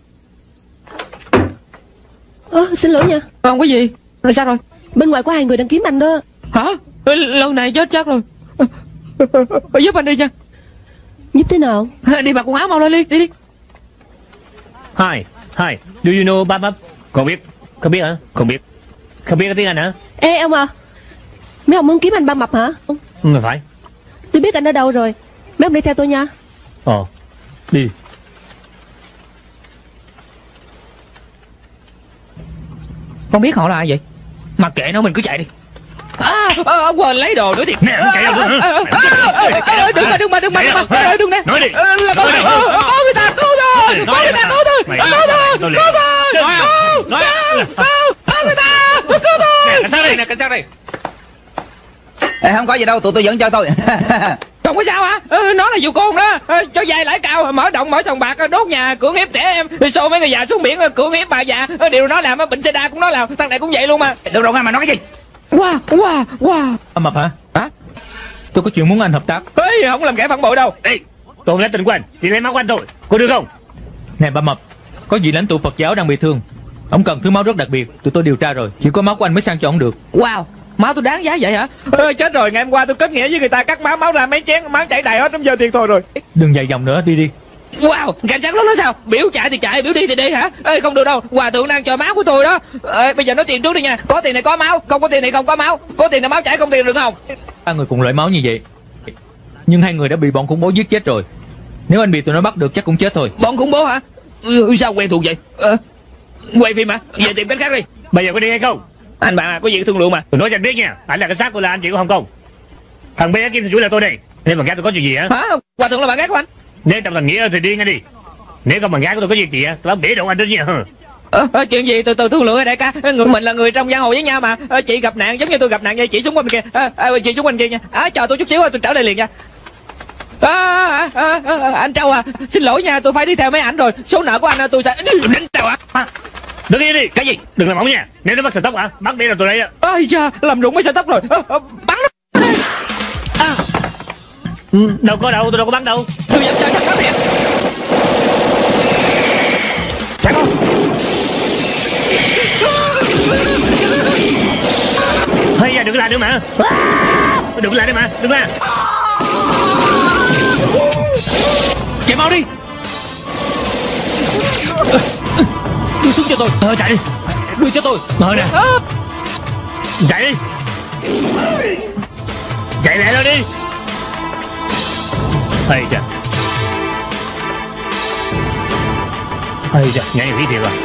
Xin lỗi nha. Không có gì. Sao rồi? Bên ngoài có 2 người đang kiếm anh đó. Hả? Lần này chết chắc rồi. Giúp anh đi nha. Giúp thế nào? Đi mặc quần áo mau lên đi. Đi. Hi, do you know Bap Bap? Không biết hả? Không biết cái tiếng Anh hả? Ê ông à, mấy ông muốn kiếm anh Ba Mập hả? Không phải. Tôi biết anh ở đâu rồi. Mấy ông đi theo tôi nha. Đi. Không biết họ là ai vậy? Mặc kệ nó, mình cứ chạy đi. Ông quên lấy đồ nữa thì. Nè, không chạy đâu nữa. Đừng mà. Đừng nè. Nói đi. Có người ta cứu tôi. Cứu tôi. Cảnh sát đây. Không có gì đâu, tụi tôi vẫn chơi thôi. Không có sao hả? Nó là vụ côn đó. Cho vay lãi cao, mở động mở sòng bạc, đốt nhà, cưỡng hiếp trẻ em, xô mấy người già xuống biển, cưỡng hiếp bà già. Điều nó làm, bệnh xe đa cũng nó làm, thằng này cũng vậy luôn mà. Được rồi, mà nói cái gì? Wow. Ba Mập hả? Tôi có chuyện muốn anh hợp tác. Ê, không làm kẻ phản bội đâu. Ê, tôi không lấy tình của anh, chỉ lấy máu của anh thôi. Có được không? Nè Ba Mập, có vị lãnh tụ Phật giáo đang bị thương. Ông cần thứ máu rất đặc biệt. Tụi tôi điều tra rồi, chỉ có máu của anh mới sang cho ông được. Wow, máu tôi đáng giá vậy hả? Chết rồi, ngày hôm qua tôi kết nghĩa với người ta cắt máu ra mấy chén, máu chảy đầy hết, bây giờ thiệt thôi rồi. Đừng dài dòng nữa, đi. Wow, cảnh sát lúc đó sao? Biểu chạy thì chạy, biểu đi thì đi hả? Ê, không được đâu, hòa thượng đang chờ máu của tôi đó. Bây giờ nói tiền trước đi nha. Có tiền này có máu, không có tiền này không có máu. Có tiền là máu chảy, không tiền được không? 3 người cùng loại máu như vậy, nhưng 2 người đã bị bọn khủng bố giết chết rồi. Nếu anh bị tụi nó bắt được chắc cũng chết thôi. Bọn khủng bố hả? Sao quen thuộc vậy? Quay phim hả? Về tìm cảnh khác đi. Bây giờ có đi hay không? Anh bạn có gì thương lượng mà. Tôi nói cho anh biết nha, anh là cảnh sát, tôi là anh chị của Hồng Kông. Thằng bé Kim Thành Chủ là tôi đây. Nếu bạn gái tôi có chuyện gì hả? Hòa thượng là bạn gái của anh. Nếu trong thằng Nghĩa thì đi ngay đi. Nếu không bạn gái của tôi có việc gì á, tôi bắn bể đầu anh đó nha. Chuyện gì từ từ thương lượng đại ca. Mình là người trong giang hồ với nhau mà. Chị gặp nạn giống như tôi gặp nạn vậy. Chị xuống bên kia. Chị xuống bên kia nha. Chờ tôi chút xíu tôi trở lại liền nha. Anh Trâu à, xin lỗi nha, tôi phải đi theo mấy ảnh rồi. Số nợ của anh tôi sẽ đánh Trâu à. Đừng đi. Cái gì? Đừng làm ổng nha. Nếu nó bắt sợi tóc hả? Bắt đi là tôi đây á. Ôi cha, làm rụng mấy sợi tóc rồi. Bắn nó. Đâu có đâu, tôi đâu có bắn đâu. Tôi vẫn chơi thằng đó thiệt. Chạy con. Hay da, đừng lại nữa mà. Đừng lại nữa mà, đừng ra. Chạy mau đi. Đưa súng cho tôi. Chạy đi. Đưa cho tôi. Nè. Chạy đi. Chạy lẹ lên đi. Hay da. Nhảy nhiều khí thiệt rồi.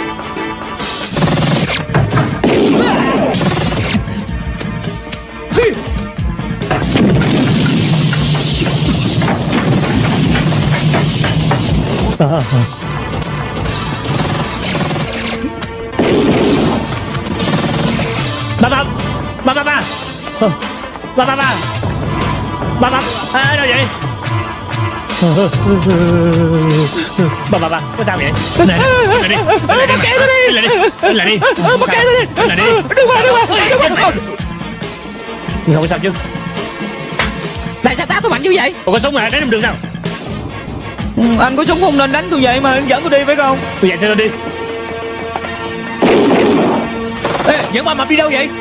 Ba đâu vậy? Ba có sao vậy? Này đi. Bắt kệ tôi đi. Bắt kệ tôi đi. Đừng qua. Không có sao chứ? Tại sao tá tôi mạnh như vậy? Ủa có súng mà đánh không được sao? Anh có súng không nên đánh tôi vậy mà anh dẫn tôi đi phải không? Tôi dạy theo tôi đi. Ê, dẫn Ba Mập đi đâu vậy?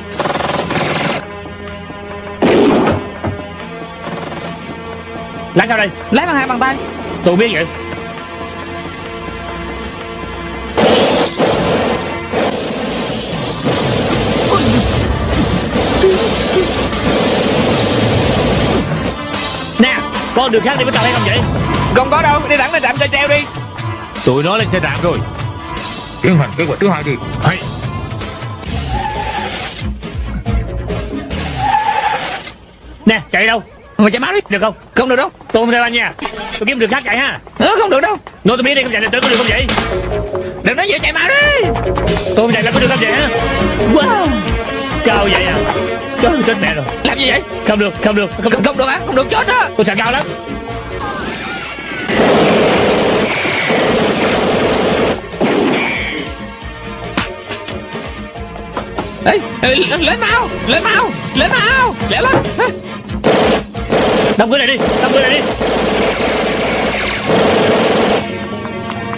Lái sao đây? Lái bằng 2 bàn tay. Tôi biết vậy. Nè, có đường khác đi với tao hay không vậy? Không có đâu, đi thẳng lên trạm xe treo đi. Tụi nó lên xe trạm rồi. Tiến hành kế hoạch thứ 2 đi. Hay. Nè, chạy đi đâu? Mà chạy máu đi. Được không? Không được đâu. Tôi không theo anh nha. Tôi kiếm đường khác chạy ha. Không được đâu. Nói tôi biết đi, không chạy được tới có được không vậy? Đừng nói vậy, chạy máu đi. Tôi không chạy là có được không vậy hả? Wow, cao vậy à? Chết, chết mẹ rồi. Làm gì vậy? Không được Không được hả? Không được chết á. Tôi sợ cao lắm. Ê, lên mau. Lẻo lên. Đóng cửa lại đi.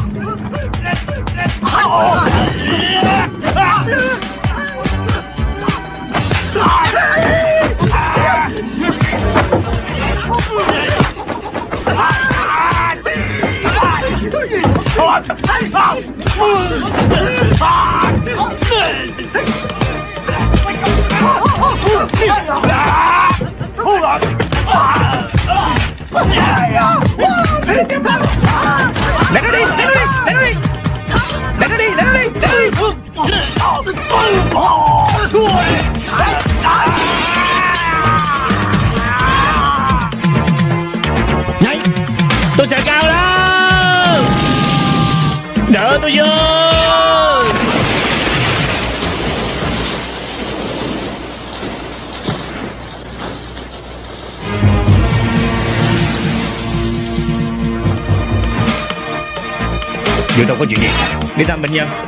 Nhảy. Tôi sợ cao lắm. Đỡ tôi vô. Vừa đâu có chuyện gì. Đi thăm bệnh nhân.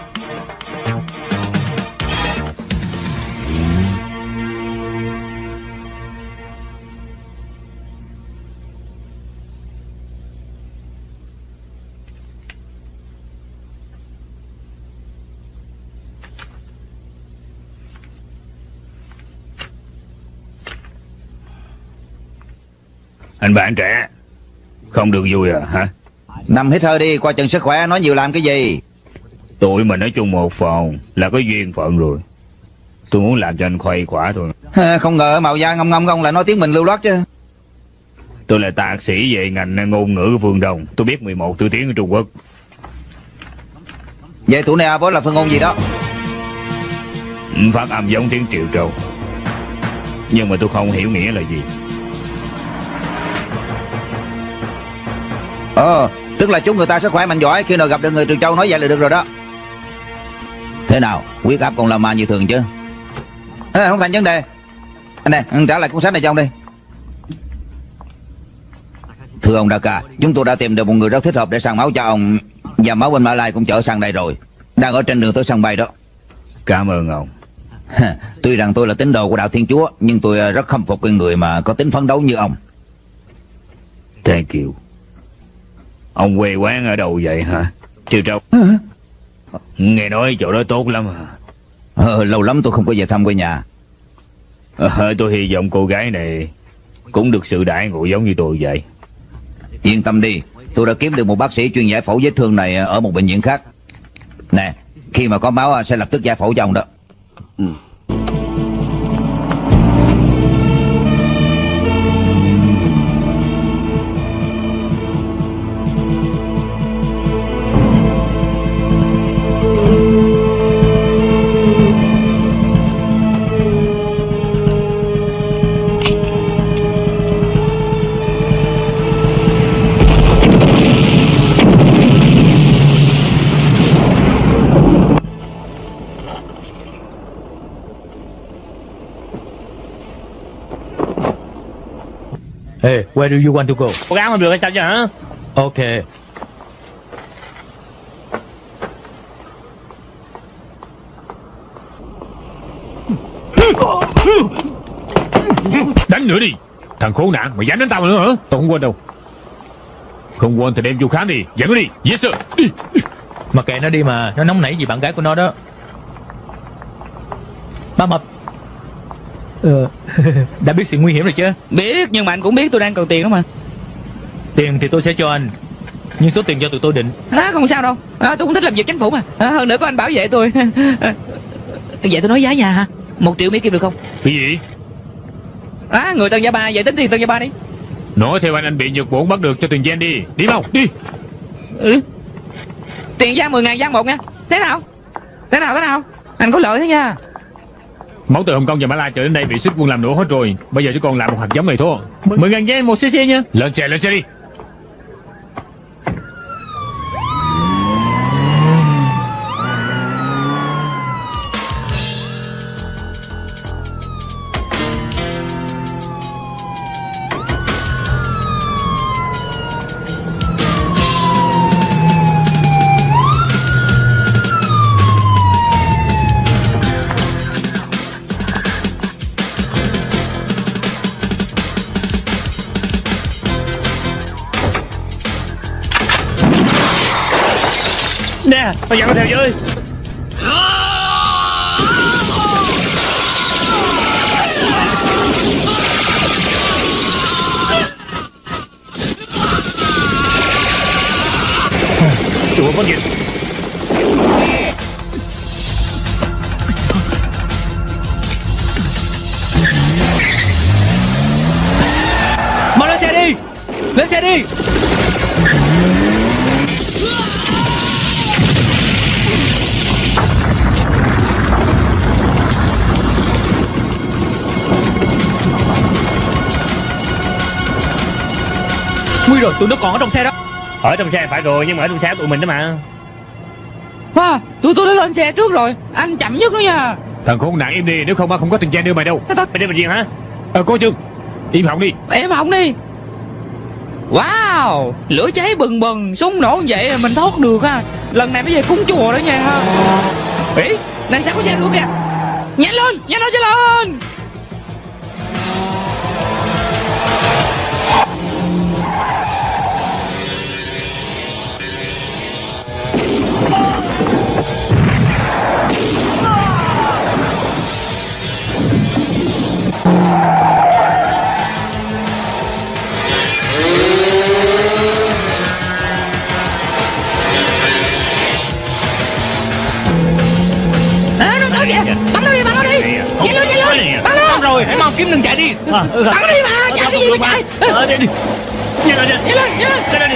Anh bạn trẻ, không được vui à hả? Nằm hít hơi đi, coi chừng sức khỏe, nói nhiều làm cái gì. Tụi mình ở chung một phòng là có duyên phận rồi. Tôi muốn làm cho anh khuây khỏa thôi. Không ngờ màu da ngông ngông ngông lại nói tiếng mình lưu loát chứ. Tôi là thạc sĩ về ngành ngôn ngữ phương Đông. Tôi biết 11 thứ tiếng ở Trung Quốc. Vậy tụi này vốn là phương ngôn gì đó? Phát âm giống tiếng Triệu Châu, nhưng mà tôi không hiểu nghĩa là gì. Tức là chúng người ta sức khỏe mạnh giỏi, khi nào gặp được người Triệu Châu nói vậy là được rồi đó. Thế nào, huyết áp còn làm mà như thường chứ? Không thành vấn đề. Anh này, trả lại cuốn sách này cho ông đi. Thưa ông Đa, chúng tôi đã tìm được một người rất thích hợp để sang máu cho ông. Và máu bên Mã Lai cũng chở sang đây rồi, đang ở trên đường tới sân bay đó. Cảm ơn ông. Tuy rằng tôi là tín đồ của đạo Thiên Chúa, nhưng tôi rất khâm phục cái người mà có tính phấn đấu như ông. Thank you. Ông quê quán ở đâu vậy hả? Triệu Châu. Nghe nói chỗ đó tốt lắm hả? Lâu lắm tôi không có về thăm quê nhà. Tôi hy vọng cô gái này cũng được sự đãi ngộ giống như tôi vậy. Yên tâm đi, tôi đã kiếm được một bác sĩ chuyên giải phẫu vết thương này ở một bệnh viện khác. Nè, khi mà có máu sẽ lập tức giải phẫu cho ông đó. Hey, where do you want to go? Cố gắng mà được hay sao chứ hả? Okay. Đánh nữa đi. Thằng khốn nạn, mày dám đánh tao nữa hả? Tao không quên đâu. Không quên thì đem vô khám đi. Dẫn nó đi. Yes sir. Đi. Mà kệ nó đi mà, nó nóng nảy vì bạn gái của nó đó. Ba Mập. Đã biết sự nguy hiểm rồi chứ? Biết, nhưng mà anh cũng biết tôi đang cần tiền đó mà. Tiền thì tôi sẽ cho anh, nhưng số tiền do tụi tôi định. Không sao đâu, tôi cũng thích làm việc chính phủ mà. Hơn nữa có anh bảo vệ tôi. Vậy tôi nói giá nhà hả? 1 triệu Mỹ Kim được không? Cái gì? Người Tân Gia Ba, vậy tính tiền Tân Gia Ba đi. Nói theo anh bị Nhật Bổn bắt được cho tiền Gen đi. Đi mau, đi. Tiền Giang 10.000 Giang 1 nha. Thế nào? Anh có lợi thế nha. Máu từ Hồng Kông và Mã Lai trở đến đây bị xích quân làm nổ hết rồi. Bây giờ chỉ còn lại một hạt giống này thôi. 10.000 Gen 1 cc nha. Lên xe đi. Nè, tao dẫn nó theo dưới. Chùa con gì? Mau lên xe đi. Lên xe đi. Nguy rồi, tụi nó còn ở trong xe đó. Ở trong xe phải rồi, nhưng mà ở trong xe tụi mình đó mà. Tụi tôi đã lên xe trước rồi. Anh chậm nhất nữa nha. Thằng khốn nạn im đi, nếu không không có tình cha đưa mày đâu. Mày đi bệnh viện hả? Cô Trương, im họng đi. Em họng đi. Wow, lửa cháy bừng bừng, súng nổ như vậy mình thoát được ha. Lần này mới về cúng chùa đó nha ha. Ý, đằng sau có xe luôn kìa. Nhanh lên cho lên. Bắn nó đi. Nhanh lên. Bắn nó. Xong rồi, hãy mau kiếm đừng chạy đi. Bắn nó đi mà, chạy cái gì mà chạy. Đi. Nhanh lên.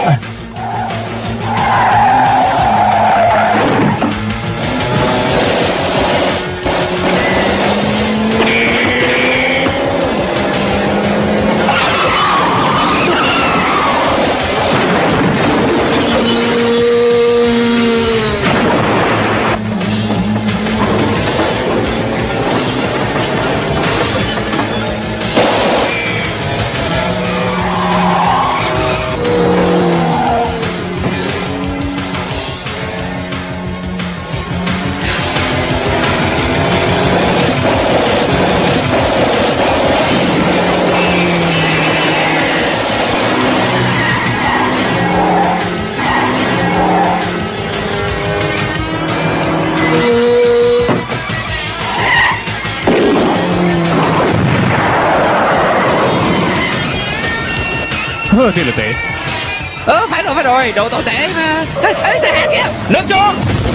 Thế là tệ. Phải rồi, đồ tồi tệ mà. Ê, xe hàng kìa. Lên xuống.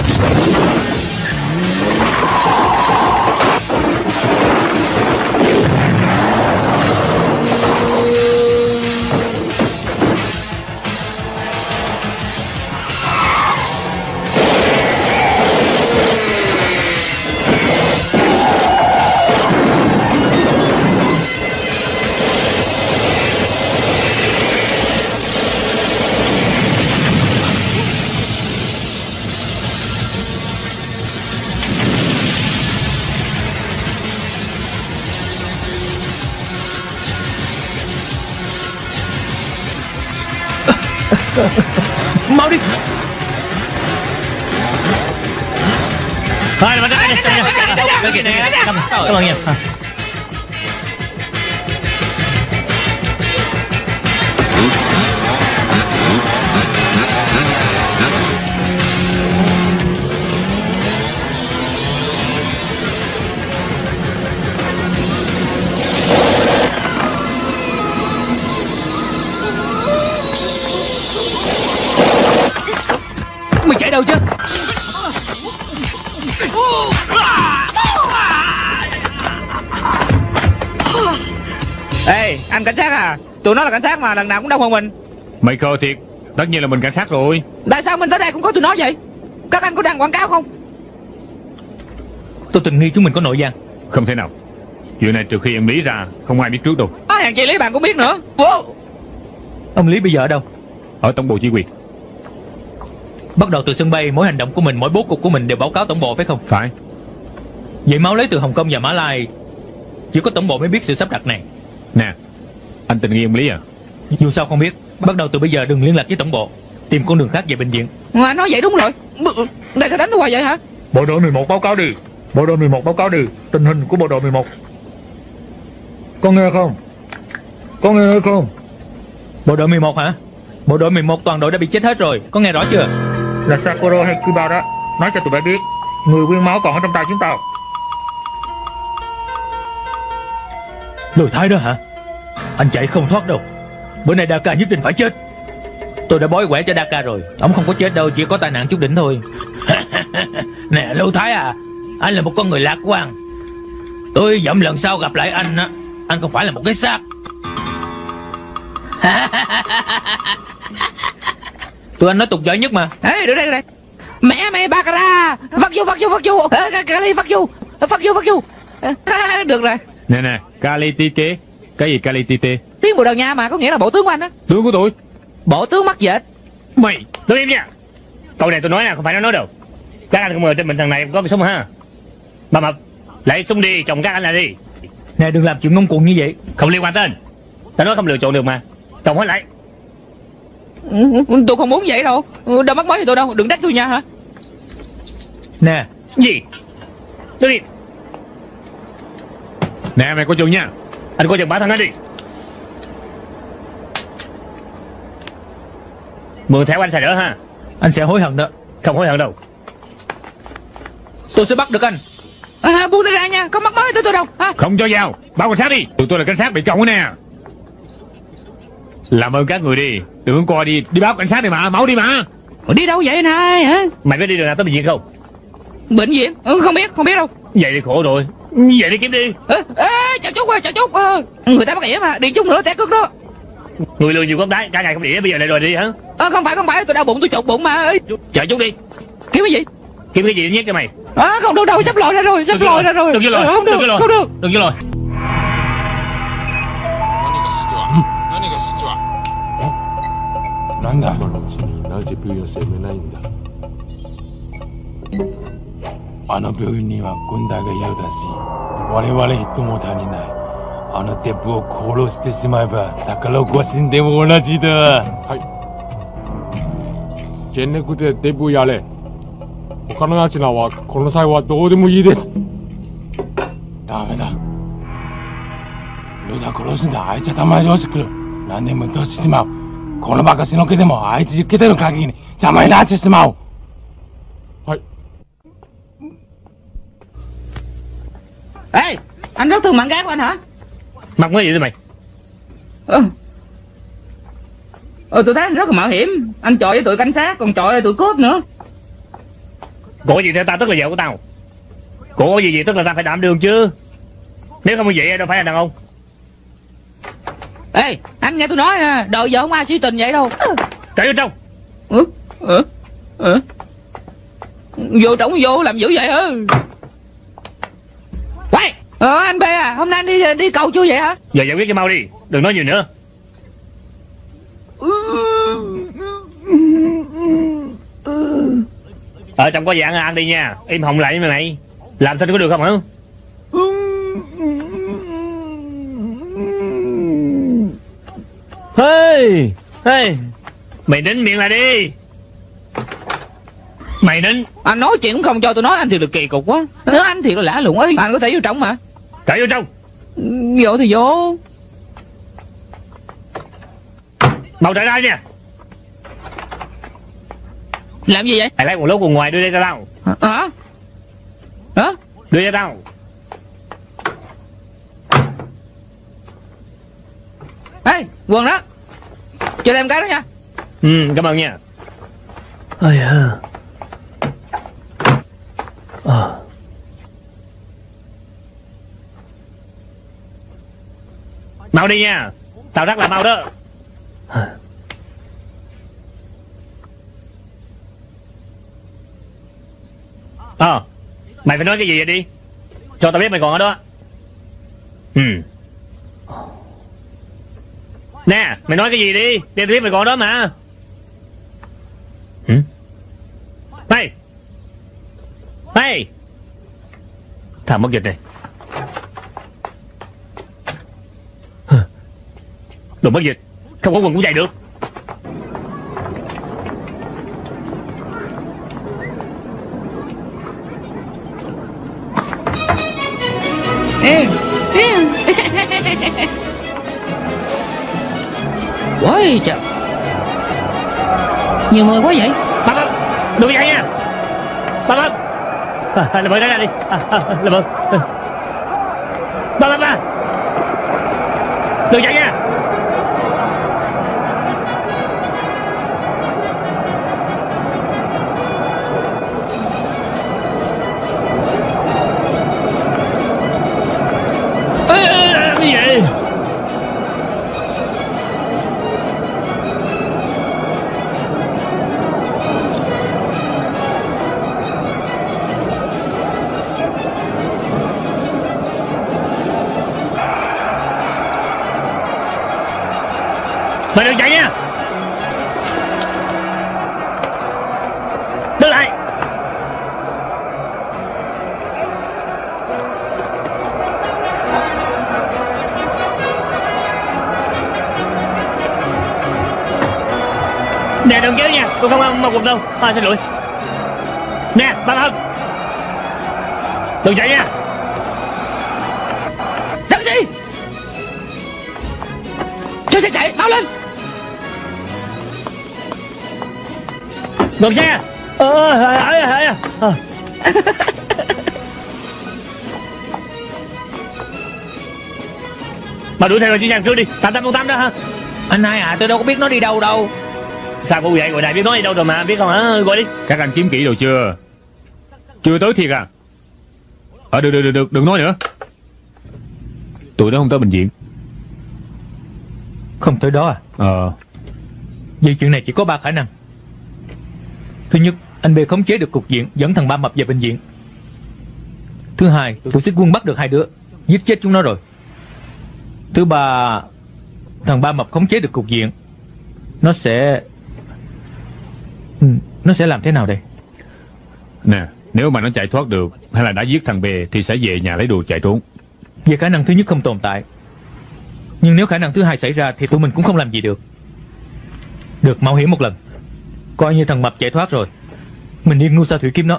Mau đi. Thôi mà đây. Cảm ơn nha. Mày chạy đâu chứ? Ê, anh cảnh sát à? Tụi nó là cảnh sát mà, lần nào cũng đông hơn mình. Mày khờ thiệt. Tất nhiên là mình cảnh sát rồi. Tại sao mình tới đây cũng có tụi nó vậy? Các anh có đăng quảng cáo không? Tôi tình nghi chúng mình có nội gian. Không thể nào. Chuyện này trừ khi em Lý ra, không ai biết trước đâu. Hàng chị Lý bạn cũng biết nữa. Wow. Ông Lý bây giờ ở đâu? Ở tổng bộ chỉ huy. Bắt đầu từ sân bay, mỗi hành động của mình, mỗi bố cục của mình đều báo cáo tổng bộ phải không? Phải. Vậy máu lấy từ Hồng Kông và Mã Lai, chỉ có tổng bộ mới biết sự sắp đặt này. Nè, anh tình nghi ông Lý à? Dù sao không biết. Bắt đầu từ bây giờ đừng liên lạc với tổng bộ, tìm con đường khác về bệnh viện. Anh nói vậy đúng rồi. Tại sao đánh tôi hoài vậy hả? Bộ đội 11 báo cáo đi. Bộ đội 11 báo cáo đi. Tình hình của bộ đội 11. Con nghe không? Con nghe không? Bộ đội 11 hả? Bộ đội 11 toàn đội đã bị chết hết rồi. Có nghe rõ chưa? Là Sapporo hay Kuibao đó. Nói cho tụi bay biết người quyên máu còn ở trong tay chúng tao. Lôi thái đó hả? Anh chạy không thoát đâu. Bữa nay Daka nhất định phải chết. Tôi đã bói quẻ cho Daka rồi. Ông không có chết đâu, chỉ có tai nạn chút đỉnh thôi. Nè Lôi thái à, anh là một con người lạc quan. Tôi dậm lần sau gặp lại anh á, anh không phải là một cái xác. Tụi anh nói tục giỏi nhất mà. Ê, được đây. Mẹ mày Baccarat. Fuck you. Kali fuck you. Được rồi. Nè, Kalitite. Cái gì Kalitite? Tiếng Bồ Đào Nha mà, có nghĩa là bộ tướng của anh á. Tướng của tôi? Bộ tướng mắc dệt. Mày, tôi im nha. Câu này tôi nói nè, không phải nó nói đâu. Các anh không ngờ trên mình thằng này có cái súng ha. Bà Mập, lấy súng đi, chồng các anh lại đi. Nè đừng làm chuyện ngông cuồng như vậy. Không liên quan tới anh. Tao nói không lựa chọn được mà. Chồng hết lại. Tôi không muốn vậy đâu. Đâu mắc mới thì tôi đâu, đừng trách tôi nha hả. Nè. Gì? Tôi đi. Nè mày coi chừng nha. Anh coi chừng bả thằng ấy đi. Mượn thẻ của anh xài nữa ha. Anh sẽ hối hận đó. Không hối hận đâu. Tôi sẽ bắt được anh. Buông tay ra nha, có mắc mới tôi đâu ha. Không cho vào, báo cảnh sát đi. Tụi tôi là cảnh sát bị còng nè. Làm ơn các người đi, đừng coi đi báo cảnh sát đi mà, máu đi mà. Đi đâu vậy anh hai hả? Mày có đi đường nào tới bệnh viện không? Bệnh viện? Không biết đâu. Vậy thì khổ rồi. Vậy đi kiếm đi. Chào chúc. Người ta bắt ỉa mà, đi chút nữa té cước đó. Người lừa nhiều gốc đái, cả ngày không đĩa, bây giờ lại đòi đi hả? Không phải, tôi đau bụng, tôi chột bụng mà. Chờ chút đi. Kiếm cái gì? Kiếm cái gì nhét cho mày? Không được đâu, sắp lòi ra rồi. Đừng vô lòi. Không được. Đừng vô lòi. なんだこのうちになぜ病院を責めないんだ。あの病院には軍隊がいるだし、我々一も足りない。あの鉄砲を殺してしまえば宝子は死んでも同じだ。はい。全力でデブやれ。他のやつらはこの際はどうでもいいです。ダメだ。ルダ殺すんだ。あいつは玉上してくる。何年も閉じてしまう。このバカしのけでもあいつ受けてる限りに邪魔になってしまう。はい。 Ê, anh rất thương bạn gái của anh hả? Mắc mới gì thế mày? Tôi thấy anh rất là mạo hiểm. Anh chọi với tụi cảnh sát, còn chọi với tụi cướp nữa. Cổ gì theo tao tức là vợ của tao. Cổ gì tức là tao phải đảm đương chứ. Nếu không như vậy đâu phải là đàn ông. Ê, anh nghe tôi nói nha, đời giờ không ai suy tình vậy đâu. Chạy vô trong. Vô trống vô làm dữ vậy hả? Quay, anh B à, hôm nay anh đi cầu chưa vậy hả? Giờ giải quyết cho mau đi, đừng nói nhiều nữa. Ở trong có dạng ăn đi nha, im họng lại mày mày. Làm thinh có được không hả? Hey, mày nín miệng lại đi. Mày nín. Anh nói chuyện cũng không cho tôi nói, anh thì được kỳ cục quá. Nếu anh thì là lạ lùng ấy. Anh có thể vô trong mà. Chạy vô trong. Vô thì vô. Mau chạy ra nha. Làm gì vậy? Mày lấy quần lót quần ngoài đưa đây cho tao. Hả? Hả? Đưa cho tao. Ê, quần đó. Cho em cái đó nha. Cảm ơn nha. Mau đi nha. Tao rất là mau đó. Mày phải nói cái gì vậy đi. Cho tao biết mày còn ở đó. Nè, mày nói cái gì đi. Để tao biết mày còn ở đó mà. Hey, thằng mất dịch này. Đồ mất dịch, không có quần cũng chạy được. Ôi trời, nhiều người quá vậy. Đừng vậy nha. Ba Vân. Làm ơn ra đi. Làm ơn. Ba. Đừng vậy nha. Làm gì vậy? Mày đừng chạy nha. Đứng lại. Nè đừng kéo nha. Tôi không mặc quần đâu. Xin lỗi. Nè Ba Hân. Đừng chạy nha. Làm gì? Cho xe chạy, mau lên. Ngừng xe. Bà đuổi theo rồi chỉ nhàng trước đi. 888 đó hả? Anh hai à, tôi đâu có biết nó đi đâu đâu. Sao cô vậy? Gọi này biết nói đi đâu rồi mà biết không hả? Gọi đi. Các anh kiếm kỹ rồi chưa? Chưa tới thiệt à? Được, đừng nói nữa. Tụi nó không tới bệnh viện. Không tới đó à? Vậy chuyện này chỉ có 3 khả năng. Thứ nhất, anh B khống chế được cục diện, dẫn thằng Ba Mập về bệnh viện. Thứ hai, tụi Xích Quân bắt được 2 đứa, giết chết chúng nó rồi. Thứ ba, thằng Ba Mập khống chế được cục diện. Nó sẽ làm thế nào đây? Nè, nếu mà nó chạy thoát được hay là đã giết thằng B thì sẽ về nhà lấy đồ chạy trốn. Về khả năng thứ nhất không tồn tại. Nhưng nếu khả năng thứ hai xảy ra thì tụi mình cũng không làm gì được. Được, mạo hiểm một lần. Coi như thằng Mập chạy thoát rồi, mình đi ngu sao thủy kiếm nó.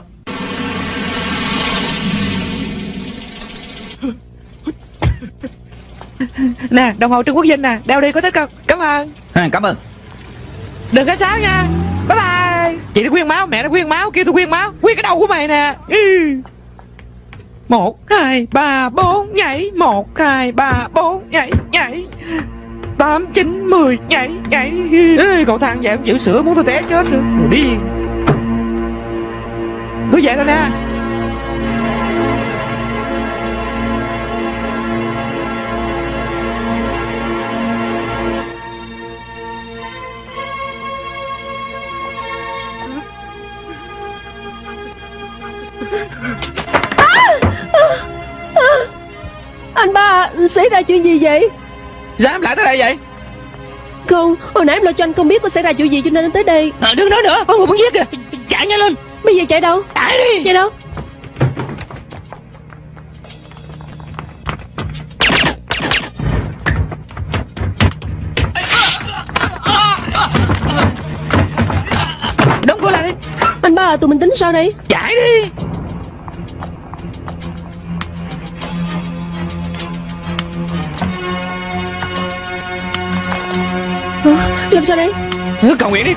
Nè, đồng hồ Trương Quốc Vinh nè, đeo đi có thích không? Cảm ơn. Cảm ơn. Đừng có sáo nha. Bye bye. Chị đã quyên máu, mẹ đã quyên máu, kêu tôi quyên máu. Quyên cái đầu của mày nè. 1, 2, 3, 4 nhảy. 1, 2, 3, 4 nhảy. 8, 9, 10 nhảy. Ê, cậu thằng vậy giữ sữa muốn tôi té chết nữa. Rồi đi. Tôi về rồi nè. Anh Ba, xảy ra chuyện gì vậy? Sao em lại tới đây vậy? Không, hồi nãy em lo cho anh không biết có xảy ra chuyện gì cho nên anh tới đây. Đừng nói nữa, có người muốn giết kìa. Chạy nhanh lên. Bây giờ chạy đâu? Chạy đi. Chạy đâu? Đóng cửa lại đi. Anh Ba, tụi mình tính sao đây? Chạy đi. Làm sao đây? Cầu nguyện đi.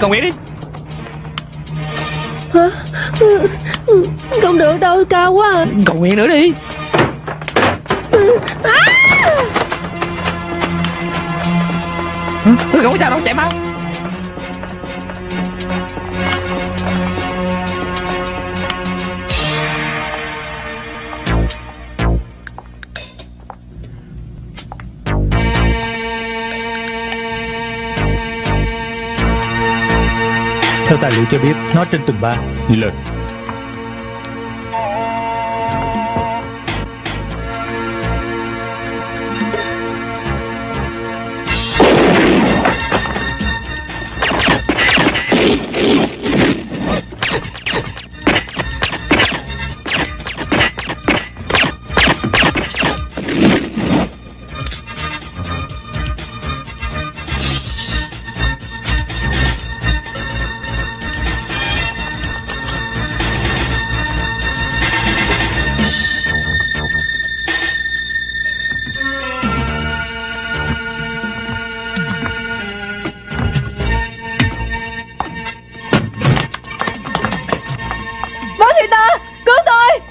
Hả? Không được đâu, cao quá à. Cầu nguyện nữa đi. Không có sao đâu, chạy mau. Theo tài liệu cho biết, nó trên tầng 3. Đi lên. người ta. Cứu tôi.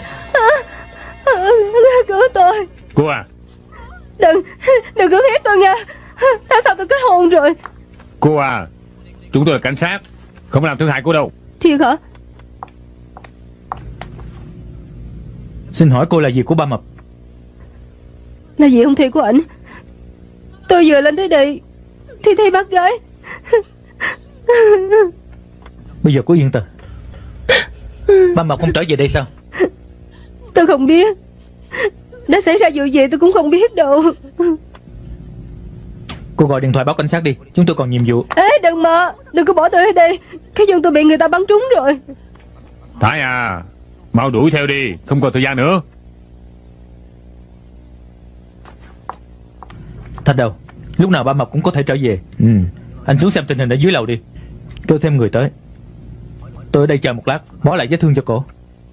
Cứu tôi. Cô à, Đừng cưỡng hiếp tôi nha. Tại sao tôi kết hôn rồi? cô à, chúng tôi là cảnh sát, không làm thương hại cô đâu. Thiệt hả? Xin hỏi cô là gì của ba Mập? Là gì không thiệt của ảnh? Tôi vừa lên tới đây thì thấy bác gái. Bây giờ cô yên tâm. Ba Mập không trở về đây sao? Tôi không biết. Đã xảy ra vụ gì tôi cũng không biết đâu. Cô gọi điện thoại báo cảnh sát đi, chúng tôi còn nhiệm vụ. Ê đừng mà, đừng có bỏ tôi ở đây. Cái chân tôi bị người ta bắn trúng rồi. Thái à, mau đuổi theo đi, không còn thời gian nữa. Thạch Đầu, lúc nào ba Mập cũng có thể trở về. Anh xuống xem tình hình ở dưới lầu đi. Tôi thêm người tới. Tôi ở đây chờ một lát, bó lại vết thương cho cổ.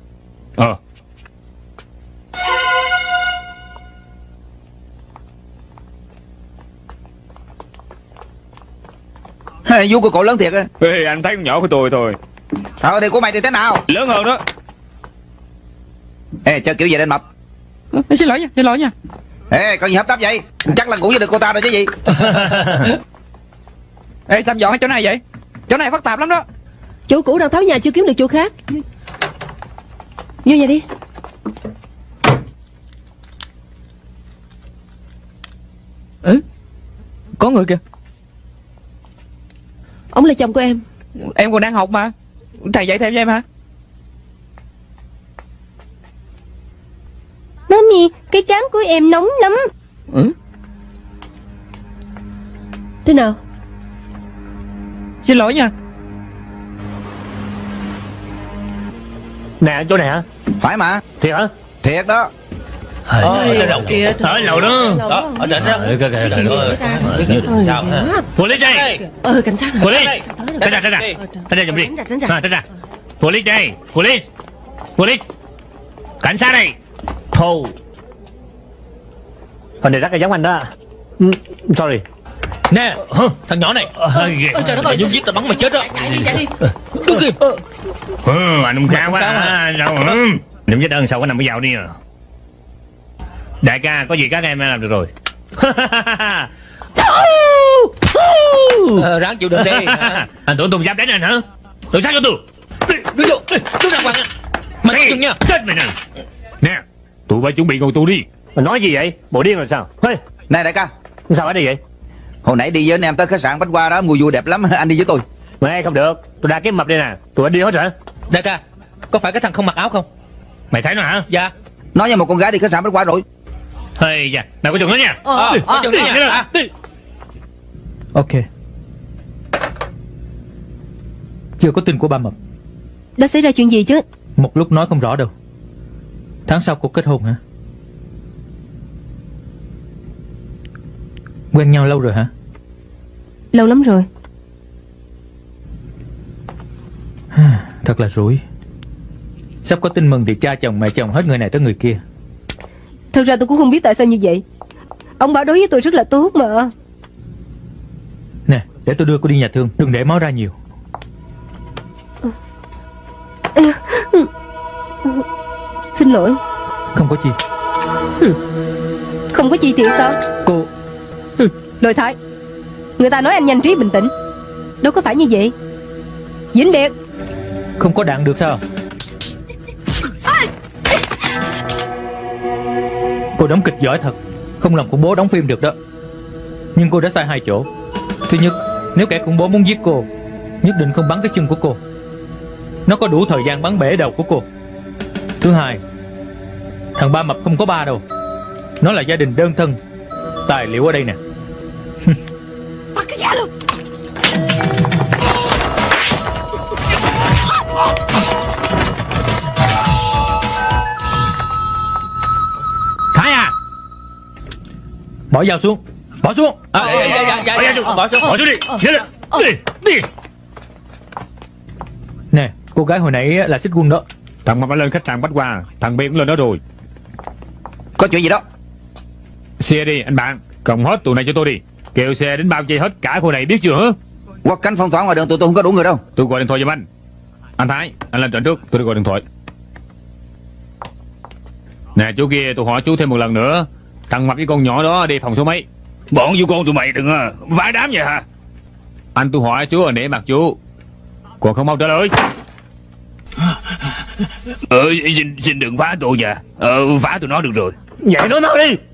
Vú của cổ lớn thiệt á. Ê, anh thấy con nhỏ của tôi thôi. Thôi đi của mày thì thế nào? Lớn hơn đó. Ê, cho kiểu gì đến Mập? Xin lỗi nha. Ê, còn gì hấp tấp vậy? Chắc là ngủ với được cô ta rồi chứ gì. Ê, sao dọn cái chỗ này vậy? Chỗ này phức tạp lắm đó. Chỗ cũ đang tháo nhà chưa kiếm được chỗ khác. Vô nhà đi. Có người kìa. Ông là chồng của em. Em còn đang học mà. Thầy dạy thêm cho em hả? Mami, cái trán của em nóng lắm. Thế nào? Xin lỗi nha. Nè, chỗ này hả? Phải mà. Thiệt hả? Thiệt đó. Ở lầu kìa. Ở lầu đó. Ở trên đó. Police đây. Cảnh sát hả? Police. Tránh ra giùm đi. Tránh ra. Police đây. Police. Cảnh sát đây. Thù. Hình này rất là giống anh đó. Sorry. Nè, thằng nhỏ này. Trời đất ơi, giết tao bắn mày chết đó. Chạy đi. Đứng kìa. Anh không khá quá. Đừng chết ơn sao có nằm ở vào đi à. Đại ca, có gì các em làm được rồi. Ráng chịu đựng đi. Anh tưởng tôi dám đánh anh hả? Tôi sát cho tôi. Đưa vô, đưa ra quăng. Mày không chừng nha. Chết mày nè. Nè, tụi bay chuẩn bị ngồi tù đi. Mày nói gì vậy? Bộ điên rồi sao? Này đại ca. Sao ở đây vậy? Hồi nãy đi với anh em tới khách sạn Bách Hoa đó, mùi vui đẹp lắm, anh đi với tôi. Mày không được, tôi đã kiếm mập đây nè. Tụi anh đi hết rồi hả? Đại ca, có phải cái thằng không mặc áo không? Mày thấy nó hả? Dạ. Nói với một con gái đi khách sạn Bách Hoa rồi. Hey da, mày có chừng nó nha. Có chừng nó nha. Ok. Chưa có tin của ba Mập. Đã xảy ra chuyện gì chứ? Một lúc nói không rõ đâu. Tháng sau cô kết hôn hả? Quen nhau lâu rồi hả? Lâu lắm rồi. Thật là rủi. Sắp có tin mừng thì cha chồng mẹ chồng hết người này tới người kia. Thật ra tôi cũng không biết tại sao như vậy. Ông bảo đối với tôi rất là tốt mà. Nè, để tôi đưa cô đi nhà thương. Đừng để máu ra nhiều. Xin lỗi. Không có chi. Không có chi thì sao? Cô... Lôi Thái, người ta nói anh nhanh trí bình tĩnh. Đâu có phải như vậy. Vĩnh Biệt. Không có đạn được sao? Cô đóng kịch giỏi thật. Không làm khủng bố đóng phim được đó. Nhưng cô đã sai hai chỗ. Thứ nhất, nếu kẻ khủng bố muốn giết cô, nhất định không bắn cái chân của cô. Nó có đủ thời gian bắn bể đầu của cô. Thứ hai, thằng ba Mập không có ba đâu. Nó là gia đình đơn thân. Tài liệu ở đây nè. Bắt cái giá luôn. Thái à, bỏ dao xuống. Bỏ xuống. Bỏ xuống đi. Đi. Nè, cô gái hồi nãy là Xích Quân đó. Thằng Mập đã lên khách sạn Bách Hoa. Thằng Biên cũng lên đó rồi. Có chuyện gì đó? Xe đi anh bạn. Cộng hết tụi này cho tôi đi. Kêu xe đến bao vây hết cả khu này biết chưa hả? Quất cánh phong tỏa ngoài đường tụi tôi không có đủ người đâu. Tôi gọi điện thoại giùm anh. Anh Thái, anh lên trận trước, tôi đi gọi điện thoại. Nè chú kia, tôi hỏi chú thêm một lần nữa, thằng Mập với con nhỏ đó đi phòng số mấy? Bọn vô con tụi mày đừng vãi đám vậy hả? Anh tôi hỏi chú là nể mặt chú, còn không mau trả lời. Xin đừng phá tôi nha. Phá tụi nó được rồi. Vậy nó mau đi.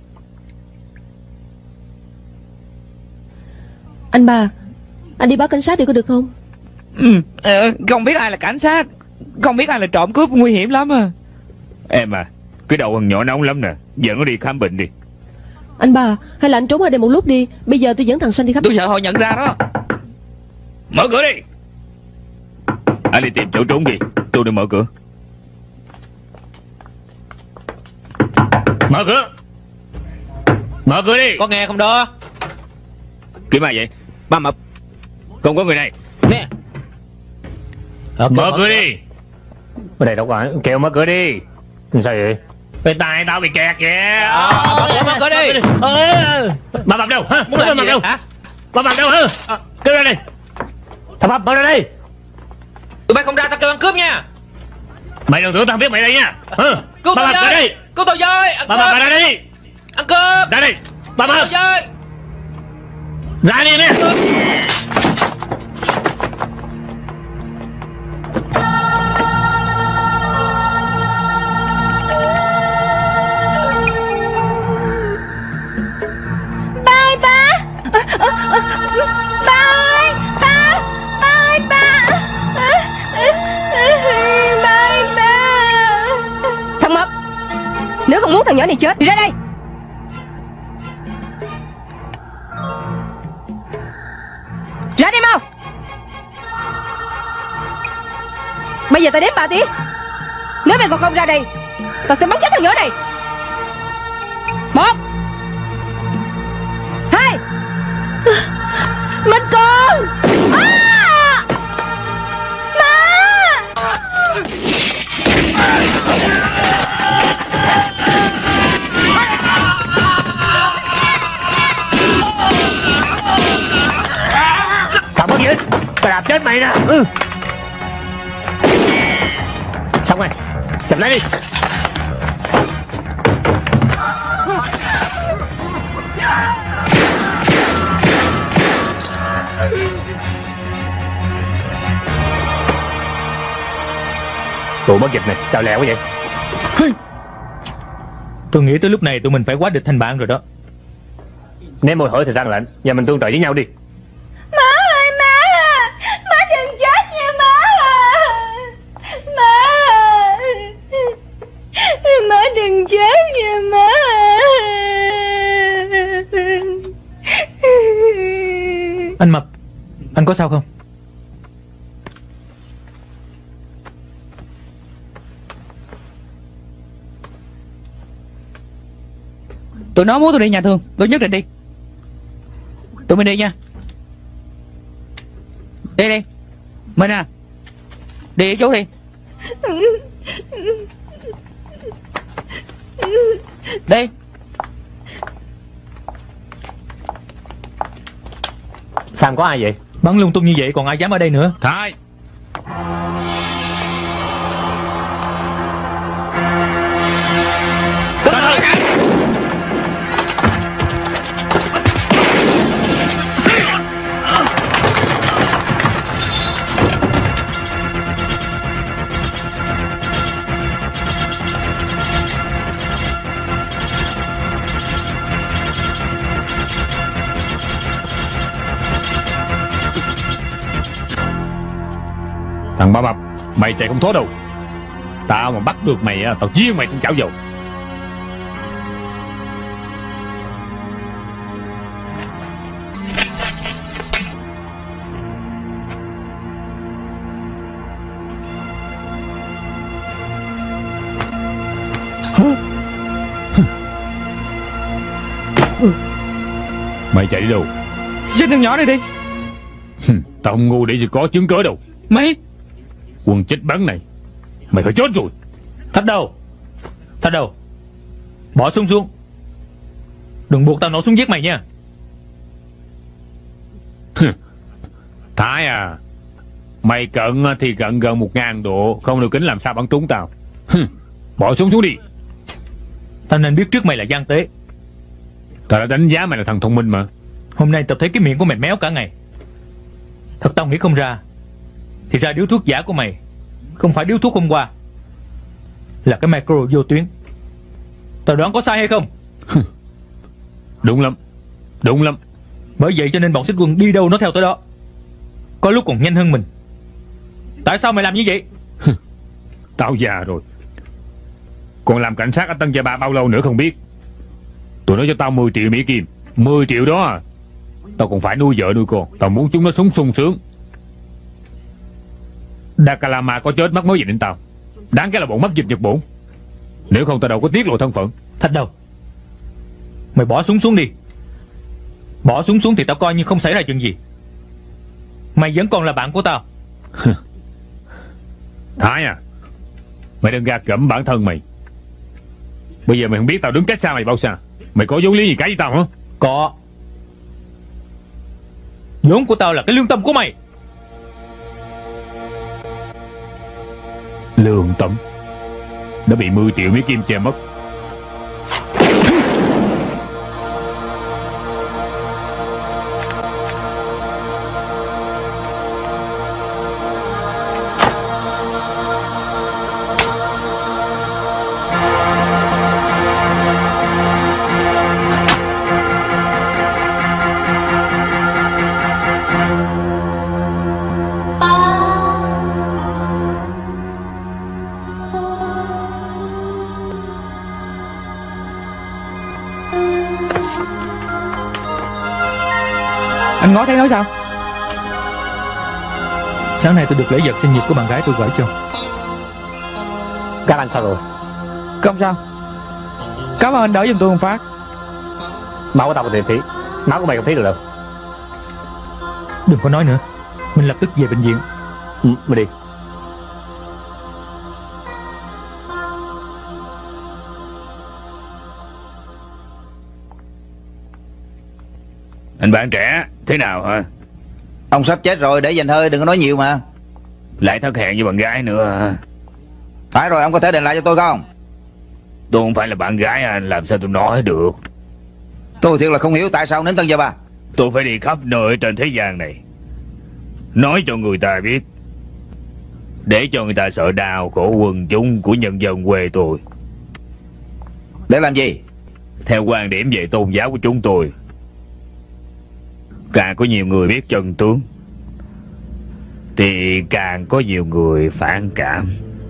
Anh ba, anh đi báo cảnh sát đi có được không? Không biết ai là cảnh sát, không biết ai là trộm cướp, nguy hiểm lắm à. Em à, cái đầu thằng nhỏ nóng lắm nè, dẫn nó đi khám bệnh đi. Anh ba, hay là anh trốn ở đây một lúc đi. Bây giờ tôi dẫn thằng Xanh đi khám. Tôi sợ họ nhận ra đó. Mở cửa đi. Anh đi tìm chỗ trốn gì, tôi đi mở cửa. Mở cửa. Mở cửa đi. Có nghe không đó? Kiếm ai vậy? Ba Mập. Không có người này. Nè. Mở cửa đi. Ở đây đâu có, kêu mở cửa đi. Sao vậy? Cái tay tao bị kẹt kìa. Mở cửa đi. Ba Mập đâu hả? Muốn làm gì đâu hả? Ba Mập đâu hả? Kêu ra đi. Thằng Mập mở ra đi. Tụi bay không ra tao kêu ăn cướp nha. Mày đừng tưởng tao biết mày đây nha. Cứu Ba Mập ra đi. Cứu tôi với. Ba Mập ra đi. Ăn cướp. Ra đi. Ba Mập ra đi nè. Thằng Mập, nếu không muốn thằng nhỏ này chết thì ra đây. Ra đây mau. Bây giờ tao đếm 3 tiếng. Nếu mày còn không ra đây, tao sẽ bắn chết thằng nhỏ này. 1 2 Minh con. Thằng mất gì? Tao đạp chết mày nè. Xong rồi, chụp lấy đi. Tụi mất dịch này, tao lẹ quá vậy. Tôi nghĩ tới lúc này tụi mình phải quá địch thành bạn rồi đó. Nếu môi hỏi thì ra lệnh, và mình tương trợ với nhau đi. Má ơi má à, má đừng chết nha má à. Má đừng chết nha má. Anh Mập, anh có sao không? Tụi nó muốn tôi đi nhà thương, tôi nhất định đi. Tụi mình đi nha. Đi đi. Mình à, đi với chú đi. Đi. Sao có ai vậy? Bắn lung tung như vậy còn ai dám ở đây nữa. Thái. Thằng Ba Mập, mày chạy không thoát đâu. Tao mà bắt được mày, tao giết mày trong chảo dầu. Mày chạy đi đâu? Giết thằng nhỏ này đi. Tao không ngu để gì có chứng cớ đâu. Mày Quân chết bắn này, mày phải chết rồi. Thách đầu. Thách đầu. Bỏ súng xuống. Đừng buộc tao nổ súng giết mày nha. Thái à, Mày cận thì cận gần 1000 độ, không được kính làm sao bắn trúng tao. Bỏ súng xuống đi. Tao nên biết trước mày là gian tế. Tao đã đánh giá mày là thằng thông minh mà. Hôm nay tao thấy cái miệng của mày méo cả ngày. Thật tao nghĩ không ra. Thì ra điếu thuốc giả của mày không phải điếu thuốc hôm qua, là cái micro vô tuyến. Tao đoán có sai hay không? Đúng lắm. Đúng lắm. Bởi vậy cho nên bọn xích quân đi đâu nó theo tới đó, có lúc còn nhanh hơn mình. Tại sao mày làm như vậy? Tao già rồi, còn làm cảnh sát ở Tân Gia Ba bao lâu nữa không biết. Tụi nó cho tao 10 triệu Mỹ Kim. 10 triệu đó à. Tao còn phải nuôi vợ nuôi con. Tao muốn chúng nó sống sung sướng. Dakalama có chết mất mới gì đến tao. Đáng cái là bọn mất dịch Nhật Bổn. Nếu không tao đâu có tiết lộ thân phận. Thạch Đầu, mày bỏ súng xuống đi. Bỏ súng xuống thì tao coi như không xảy ra chuyện gì. Mày vẫn còn là bạn của tao. Thái à, mày đừng gạt gẫm bản thân mày. Bây giờ mày không biết tao đứng cách xa mày bao xa. Mày có vốn liếng gì cái với tao hả? Có. Vốn của tao là cái lương tâm của mày. Lương tâm đã bị 10 triệu Mỹ Kim che mất. Anh Ngó thấy nói sao? Sáng nay tôi được lễ vật sinh nhật của bạn gái tôi gửi cho. Các anh sao rồi? Không sao. Cảm ơn anh đỡ giùm tôi một phát. Máu của tao có thể phí. Máu của mày không phí được đâu. Đừng có nói nữa. Mình lập tức về bệnh viện. Mày đi. Anh bạn trẻ, thế nào hả? Ông sắp chết rồi, để dành hơi, đừng có nói nhiều mà. Lại thất hẹn với bạn gái nữa hả? Phải rồi, ông có thể đền lại cho tôi không? Tôi không phải là bạn gái anh, làm sao tôi nói được? Tôi thiệt là không hiểu tại sao đến Tân Gia Ba. Tôi phải đi khắp nơi trên thế gian này, nói cho người ta biết, để cho người ta sợ đau khổ quần chúng của nhân dân quê tôi. Để làm gì? Theo quan điểm về tôn giáo của chúng tôi, càng có nhiều người biết chân tướng thì càng có nhiều người phản cảm.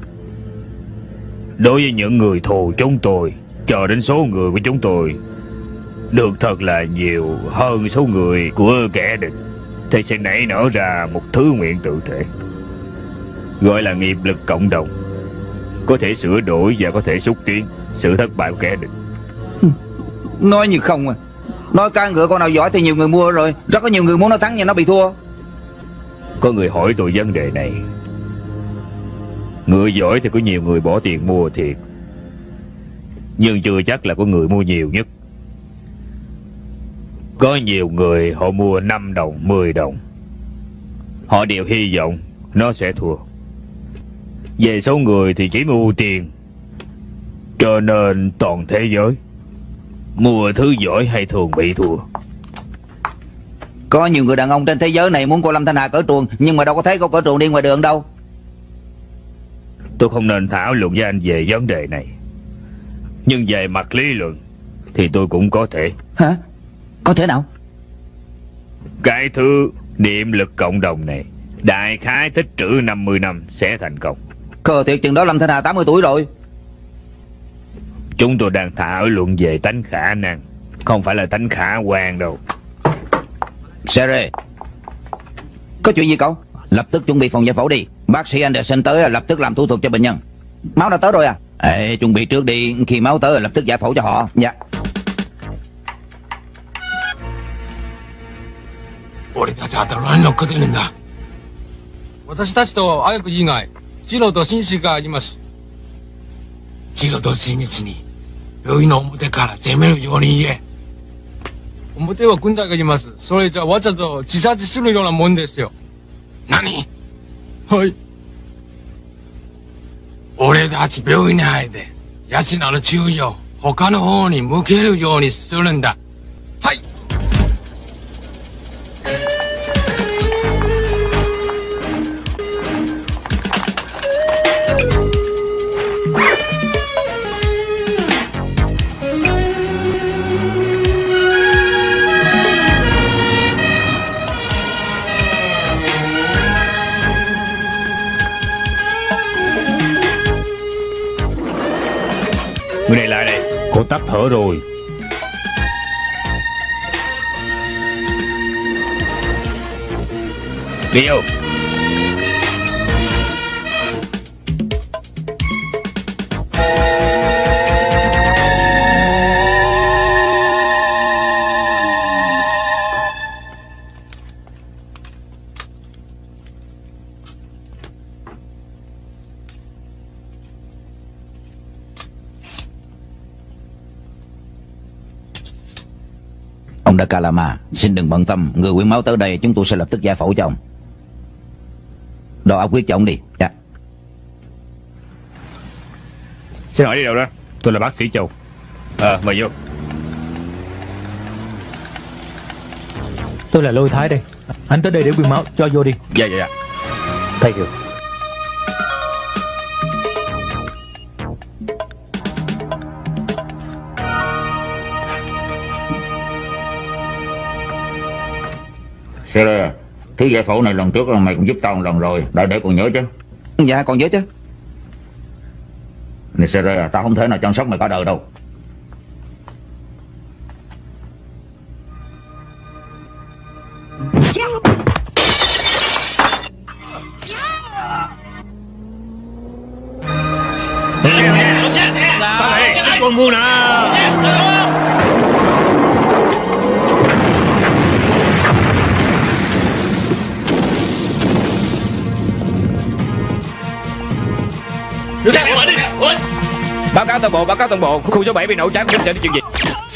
Đối với những người thù chúng tôi, cho đến số người của chúng tôi được thật là nhiều hơn số người của kẻ địch, thì sẽ nảy nở ra một thứ nguyện tự thể, gọi là nghiệp lực cộng đồng, có thể sửa đổi và có thể xúc tiến sự thất bại của kẻ địch. Nói như không à. Nói cá ngựa con nào giỏi thì nhiều người mua rồi. Rất có nhiều người muốn nó thắng nhưng nó bị thua. Có người hỏi tôi vấn đề này. Ngựa giỏi thì có nhiều người bỏ tiền mua thiệt, nhưng chưa chắc là có người mua nhiều nhất. Có nhiều người họ mua 5 đồng, 10 đồng, họ đều hy vọng nó sẽ thua. Về số người thì chỉ mua tiền. Cho nên toàn thế giới mua thứ giỏi hay thường bị thua. Có nhiều người đàn ông trên thế giới này muốn cô Lâm Thanh Hà cởi truồng, nhưng mà đâu có thấy cô cởi truồng đi ngoài đường đâu. Tôi không nên thảo luận với anh về vấn đề này, nhưng về mặt lý luận thì tôi cũng có thể. Hả? Có thể nào? Cái thứ niệm lực cộng đồng này đại khái tích trữ 50 năm sẽ thành công. Khờ thiệt, chừng đó Lâm Thanh Hà 80 tuổi rồi. Chúng tôi đang thảo luận về tánh khả năng, không phải là tánh khả quan đâu. Sere, có chuyện gì cậu? Lập tức chuẩn bị phòng giải phẫu đi. Bác sĩ Anderson tới lập tức làm thủ thuật cho bệnh nhân. Máu đã tới rồi à? Chuẩn bị trước đi, khi máu tới lập tức giải phẫu cho họ. Dạ. 俺たちは何に乗っかってるんだ。私たちと綾子以外、次郎と紳士がいます。次郎と親日に病院の表から攻めるように言え。表は軍隊がいます。それじゃわざと自殺するようなもんですよ。何？ はい。俺たち病院に入って奴らの注意を他の方に向けるようにするんだ。はい。 Người này lại đây. Cô tắt thở rồi. Đi vô. Ông Da Kalama, xin đừng bận tâm. Người quyện máu tới đây chúng tôi sẽ lập tức giải phẫu cho ông. Đo áp huyết cho ông đi. Dạ. Xin hỏi đi đâu đó? Tôi là bác sĩ Châu. Mời vô. Tôi là Lôi Thái đây. Anh tới đây để quyên máu, cho vô đi. Dạ. Thank you. Sere, thứ giải phẫu này lần trước mày cũng giúp tao một lần rồi. Đợi để còn nhớ chứ. Dạ còn nhớ chứ. Này Sere, tao không thể nào chăm sóc mày cả đời đâu. Con ngu nào. Báo cáo toàn bộ, khu số 7 bị nổ cháy, không biết xảy ra chuyện gì.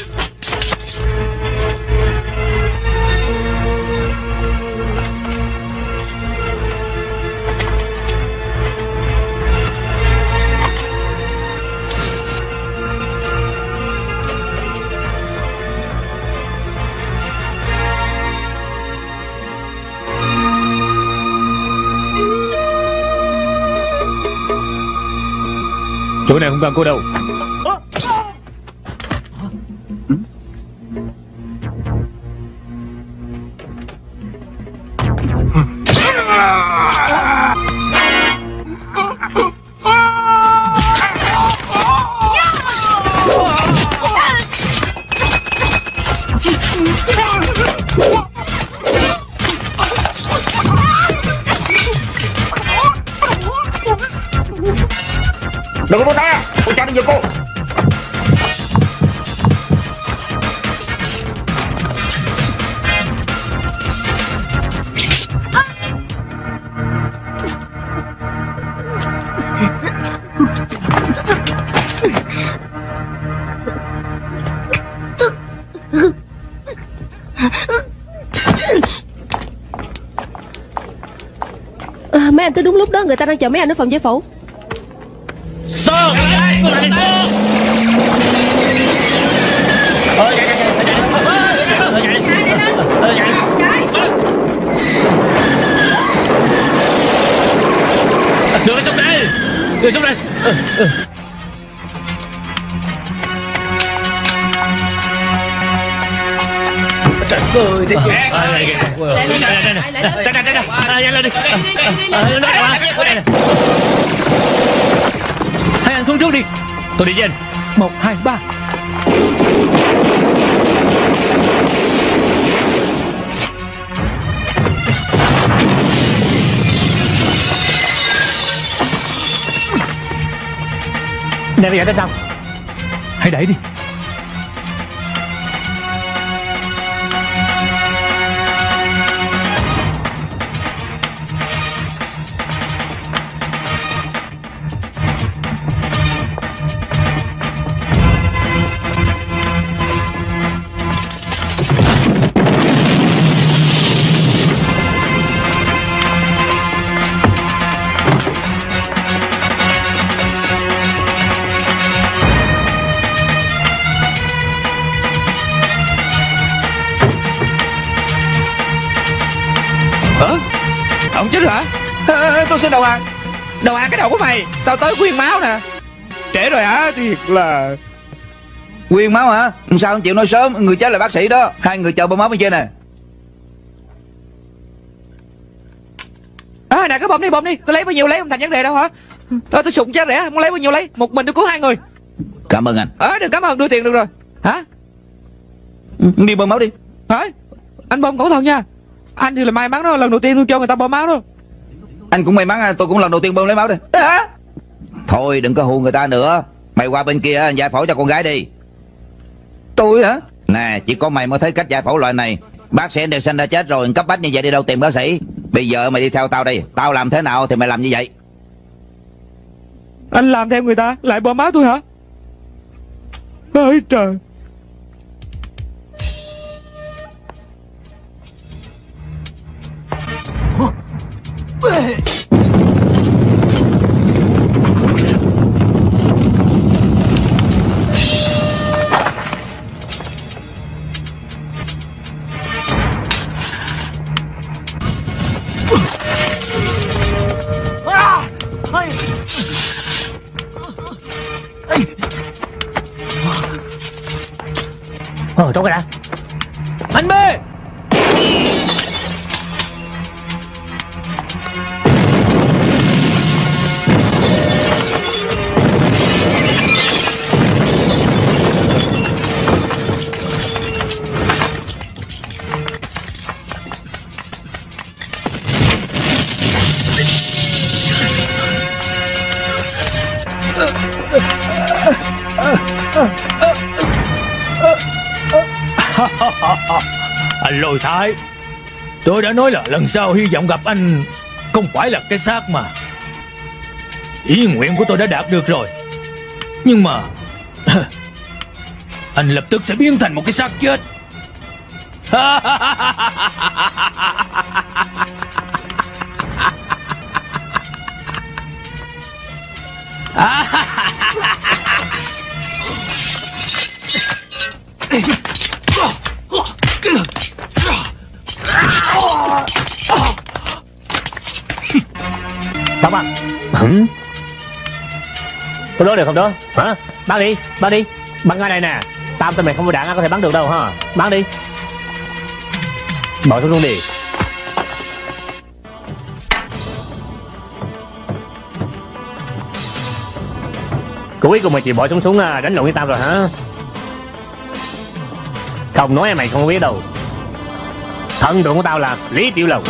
Chỗ này không cần cô đâu. Đừng có buông tay, tôi cho đi giật cô. Mấy anh tới đúng lúc đó, người ta đang chờ mấy anh ở phòng giải phẫu. Stop! Đưa xuống đây! Đưa xuống đây! Trời ơi, thế kìa! Nhanh lên đi! Hai anh xuống trước đi. Tôi đi với anh. 1, 2, 3. Nè bây giờ tới sao? Hãy đẩy đi. xuống đầu hàng. Đầu hàng cái đầu của mày. Tao tới quyên máu nè. Trễ rồi hả? Thiệt là... Quyên máu hả? Sao không chịu nói sớm? Người chết là bác sĩ đó. Hai người chờ bơm máu bên trên nè. Nè cứ bơm đi. Cứ lấy bao nhiêu lấy, không thành vấn đề đâu hả? Tôi sụng giá rẻ, muốn lấy bao nhiêu lấy. Một mình tôi cứu hai người. Cảm ơn anh. Đừng cảm ơn, đưa tiền được rồi. Hả? Đi bơm máu đi. Hả? Anh bơm cẩn thận nha. Anh thì là may mắn đó, lần đầu tiên tôi cho người ta bơm máu đó. Anh cũng may mắn, tôi cũng lần đầu tiên bơm lấy máu đây. Hả? Thôi đừng có hù người ta nữa. Mày qua bên kia giải phẫu cho con gái đi. Tôi hả? Nè, chỉ có mày mới thấy cách giải phẫu loại này. Bác sĩ Anderson đã chết rồi, cấp bách như vậy đi đâu tìm bác sĩ. Bây giờ mày đi theo tao đi. Tao làm thế nào thì mày làm như vậy. Anh làm theo người ta, lại bơm máu tôi hả? Ôi trời. Trốn ra đã. Anh B. Anh Lôi Thái, tôi đã nói là lần sau hy vọng gặp anh không phải là cái xác mà. Ý nguyện của tôi đã đạt được rồi. Nhưng mà anh lập tức sẽ biến thành một cái xác chết. Tao bắn. Có đỡ được không đó? Hả? Bắn đi. Bắn ngay này nè. Tam tên mày không có đạn có thể bắn được đâu ha. Bắn đi. Bỏ xuống luôn đi. Cuối cùng mày chịu bỏ súng đánh lộn với tao rồi hả? Không nói mày không biết đâu. Thần tượng của tao là Lý Tiểu Lầu.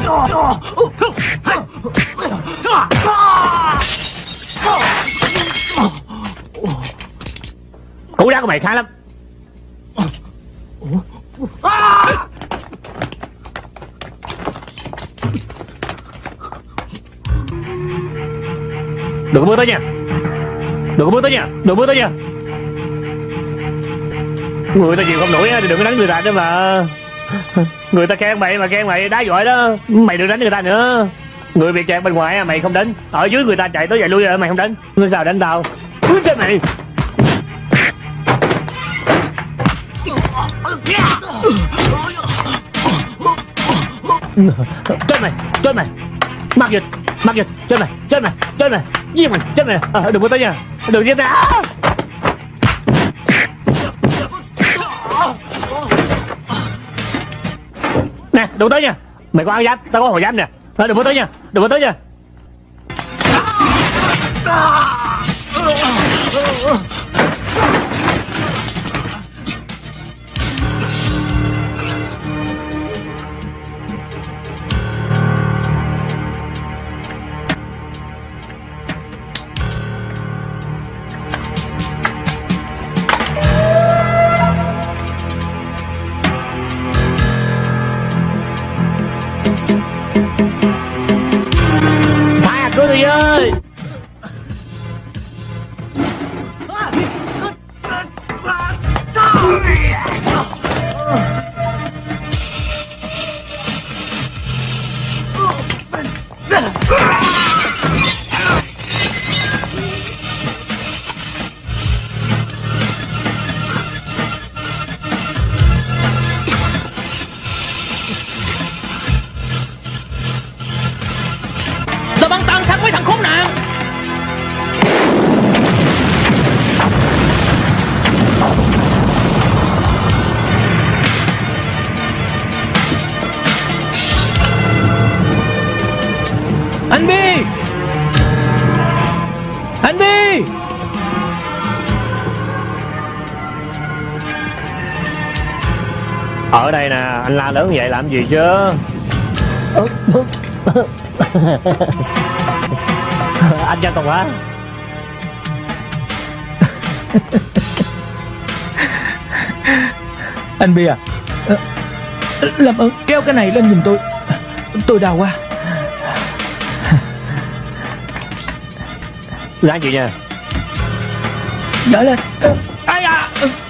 Cú đá của mày khá lắm. Đừng có bước tới nha. Người ta chịu không nổi thì đừng có đánh người ta nữa mà. Người ta khen mày mà khen mày đá giỏi đó. Mày đừng đánh người ta nữa. Người bị kẹt bên ngoài mày không đánh. Ở dưới người ta chạy tới chạy lui mày không đánh. Ngươi sao đánh tao? Chết mày. Chết mày. Mắc dịch. Chết mày. Giết mày. Chết mày. Đừng có tới nha. Đừng giết tao. Nè, đừng tới nha. Mày có áo giáp, tao có hộ giáp nè. Đừng có tới nha. Cứu tôi với. Ở đây nè, anh la lớn vậy làm gì chứ? Anh cho con quá. Anh Bia, làm ơn kéo cái này lên giùm tôi đau quá. Làm gì nha? Đỡ lên. Ai à.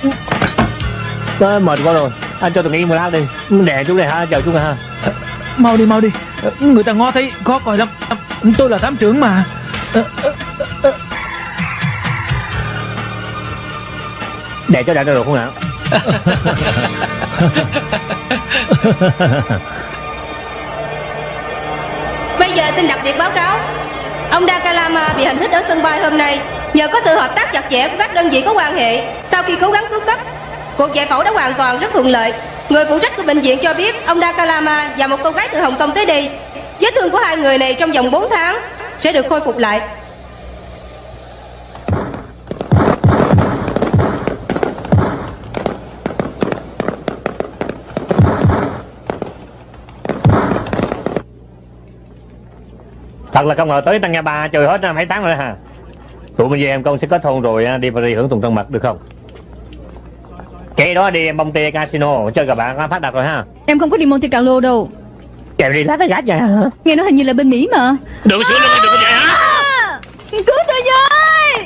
Mệt quá rồi, anh cho tôi nghỉ một lát đi. Đè chú này ha, chờ chú này ha. Mau đi, người ta ngó thấy khó coi lắm. Tôi là thám trưởng mà. Để cho đại được không nào? Bây giờ xin đặc biệt báo cáo, ông Dakar Lama bị hành thích ở sân bay hôm nay nhờ có sự hợp tác chặt chẽ của các đơn vị có quan hệ. Sau khi cố gắng cứu cấp, cuộc giải phẫu đã hoàn toàn rất thuận lợi. Người phụ trách của bệnh viện cho biết ông Dakar Lama và một cô gái từ Hồng Kông tới đây. Vết thương của hai người này trong vòng 4 tháng sẽ được khôi phục lại. Thật là không ngờ tới Tăng Nha Ba chơi hết mấy tháng rồi hả? Tụi mình về em công sẽ kết hôn rồi đi Paris hưởng tuần trăng mật được không? Cái đó đi Monte Casino chơi các bạn phát đạt rồi ha. Em không có đi Monte Carlo đâu. Kèm đi Las Vegas vậy hả? Nghe nói hình như là bên Mỹ mà. Đừng sửa lưng, đừng có vậy hả? Cứu tôi với.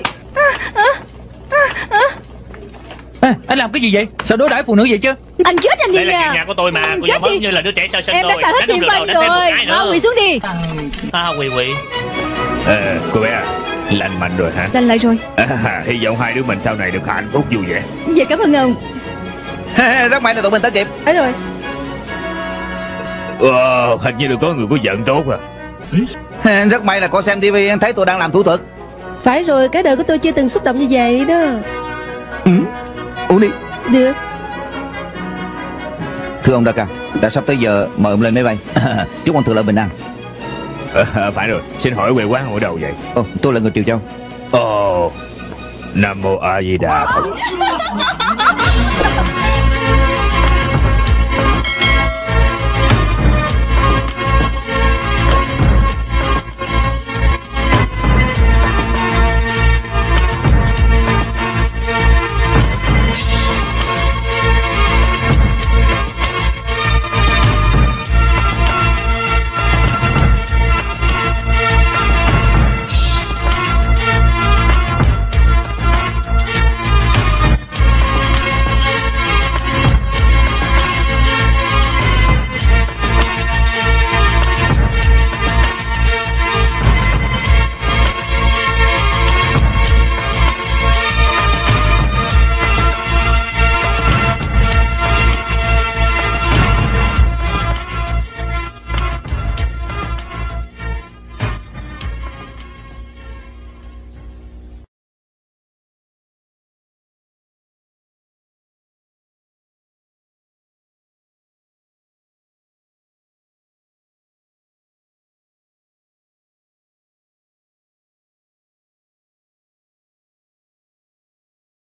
Anh làm cái gì vậy? Sao đối đãi phụ nữ vậy chứ? Anh chết anh Đây đi là nè. chuyện nhà của tôi mà. Cô Chết giống đi. như là đứa trẻ sơ sinh Em đã thôi. xài hết tiền của anh rồi. Mau quỳ xuống đi. Quỳ. Cô bé à, lành mạnh rồi hả? Lành lại rồi. Hy vọng hai đứa mình sau này được hạnh phúc vui vẻ. Dạ cảm ơn ông. Rất may là tụi mình tới kịp. Phải rồi. Hình như được có người có giận tốt à. Rất may là cô xem TV thấy tôi đang làm thủ thuật. Phải rồi, cái đời của tôi chưa từng xúc động như vậy đó. Uống đi. Được. Thưa ông Dakar, đã sắp tới giờ mời ông lên máy bay. Chúc ông thuận lợi bình an. Phải rồi, xin hỏi quê quán ở đâu vậy? Tôi là người Triều Châu. Nam Mô A Di Đà Phật.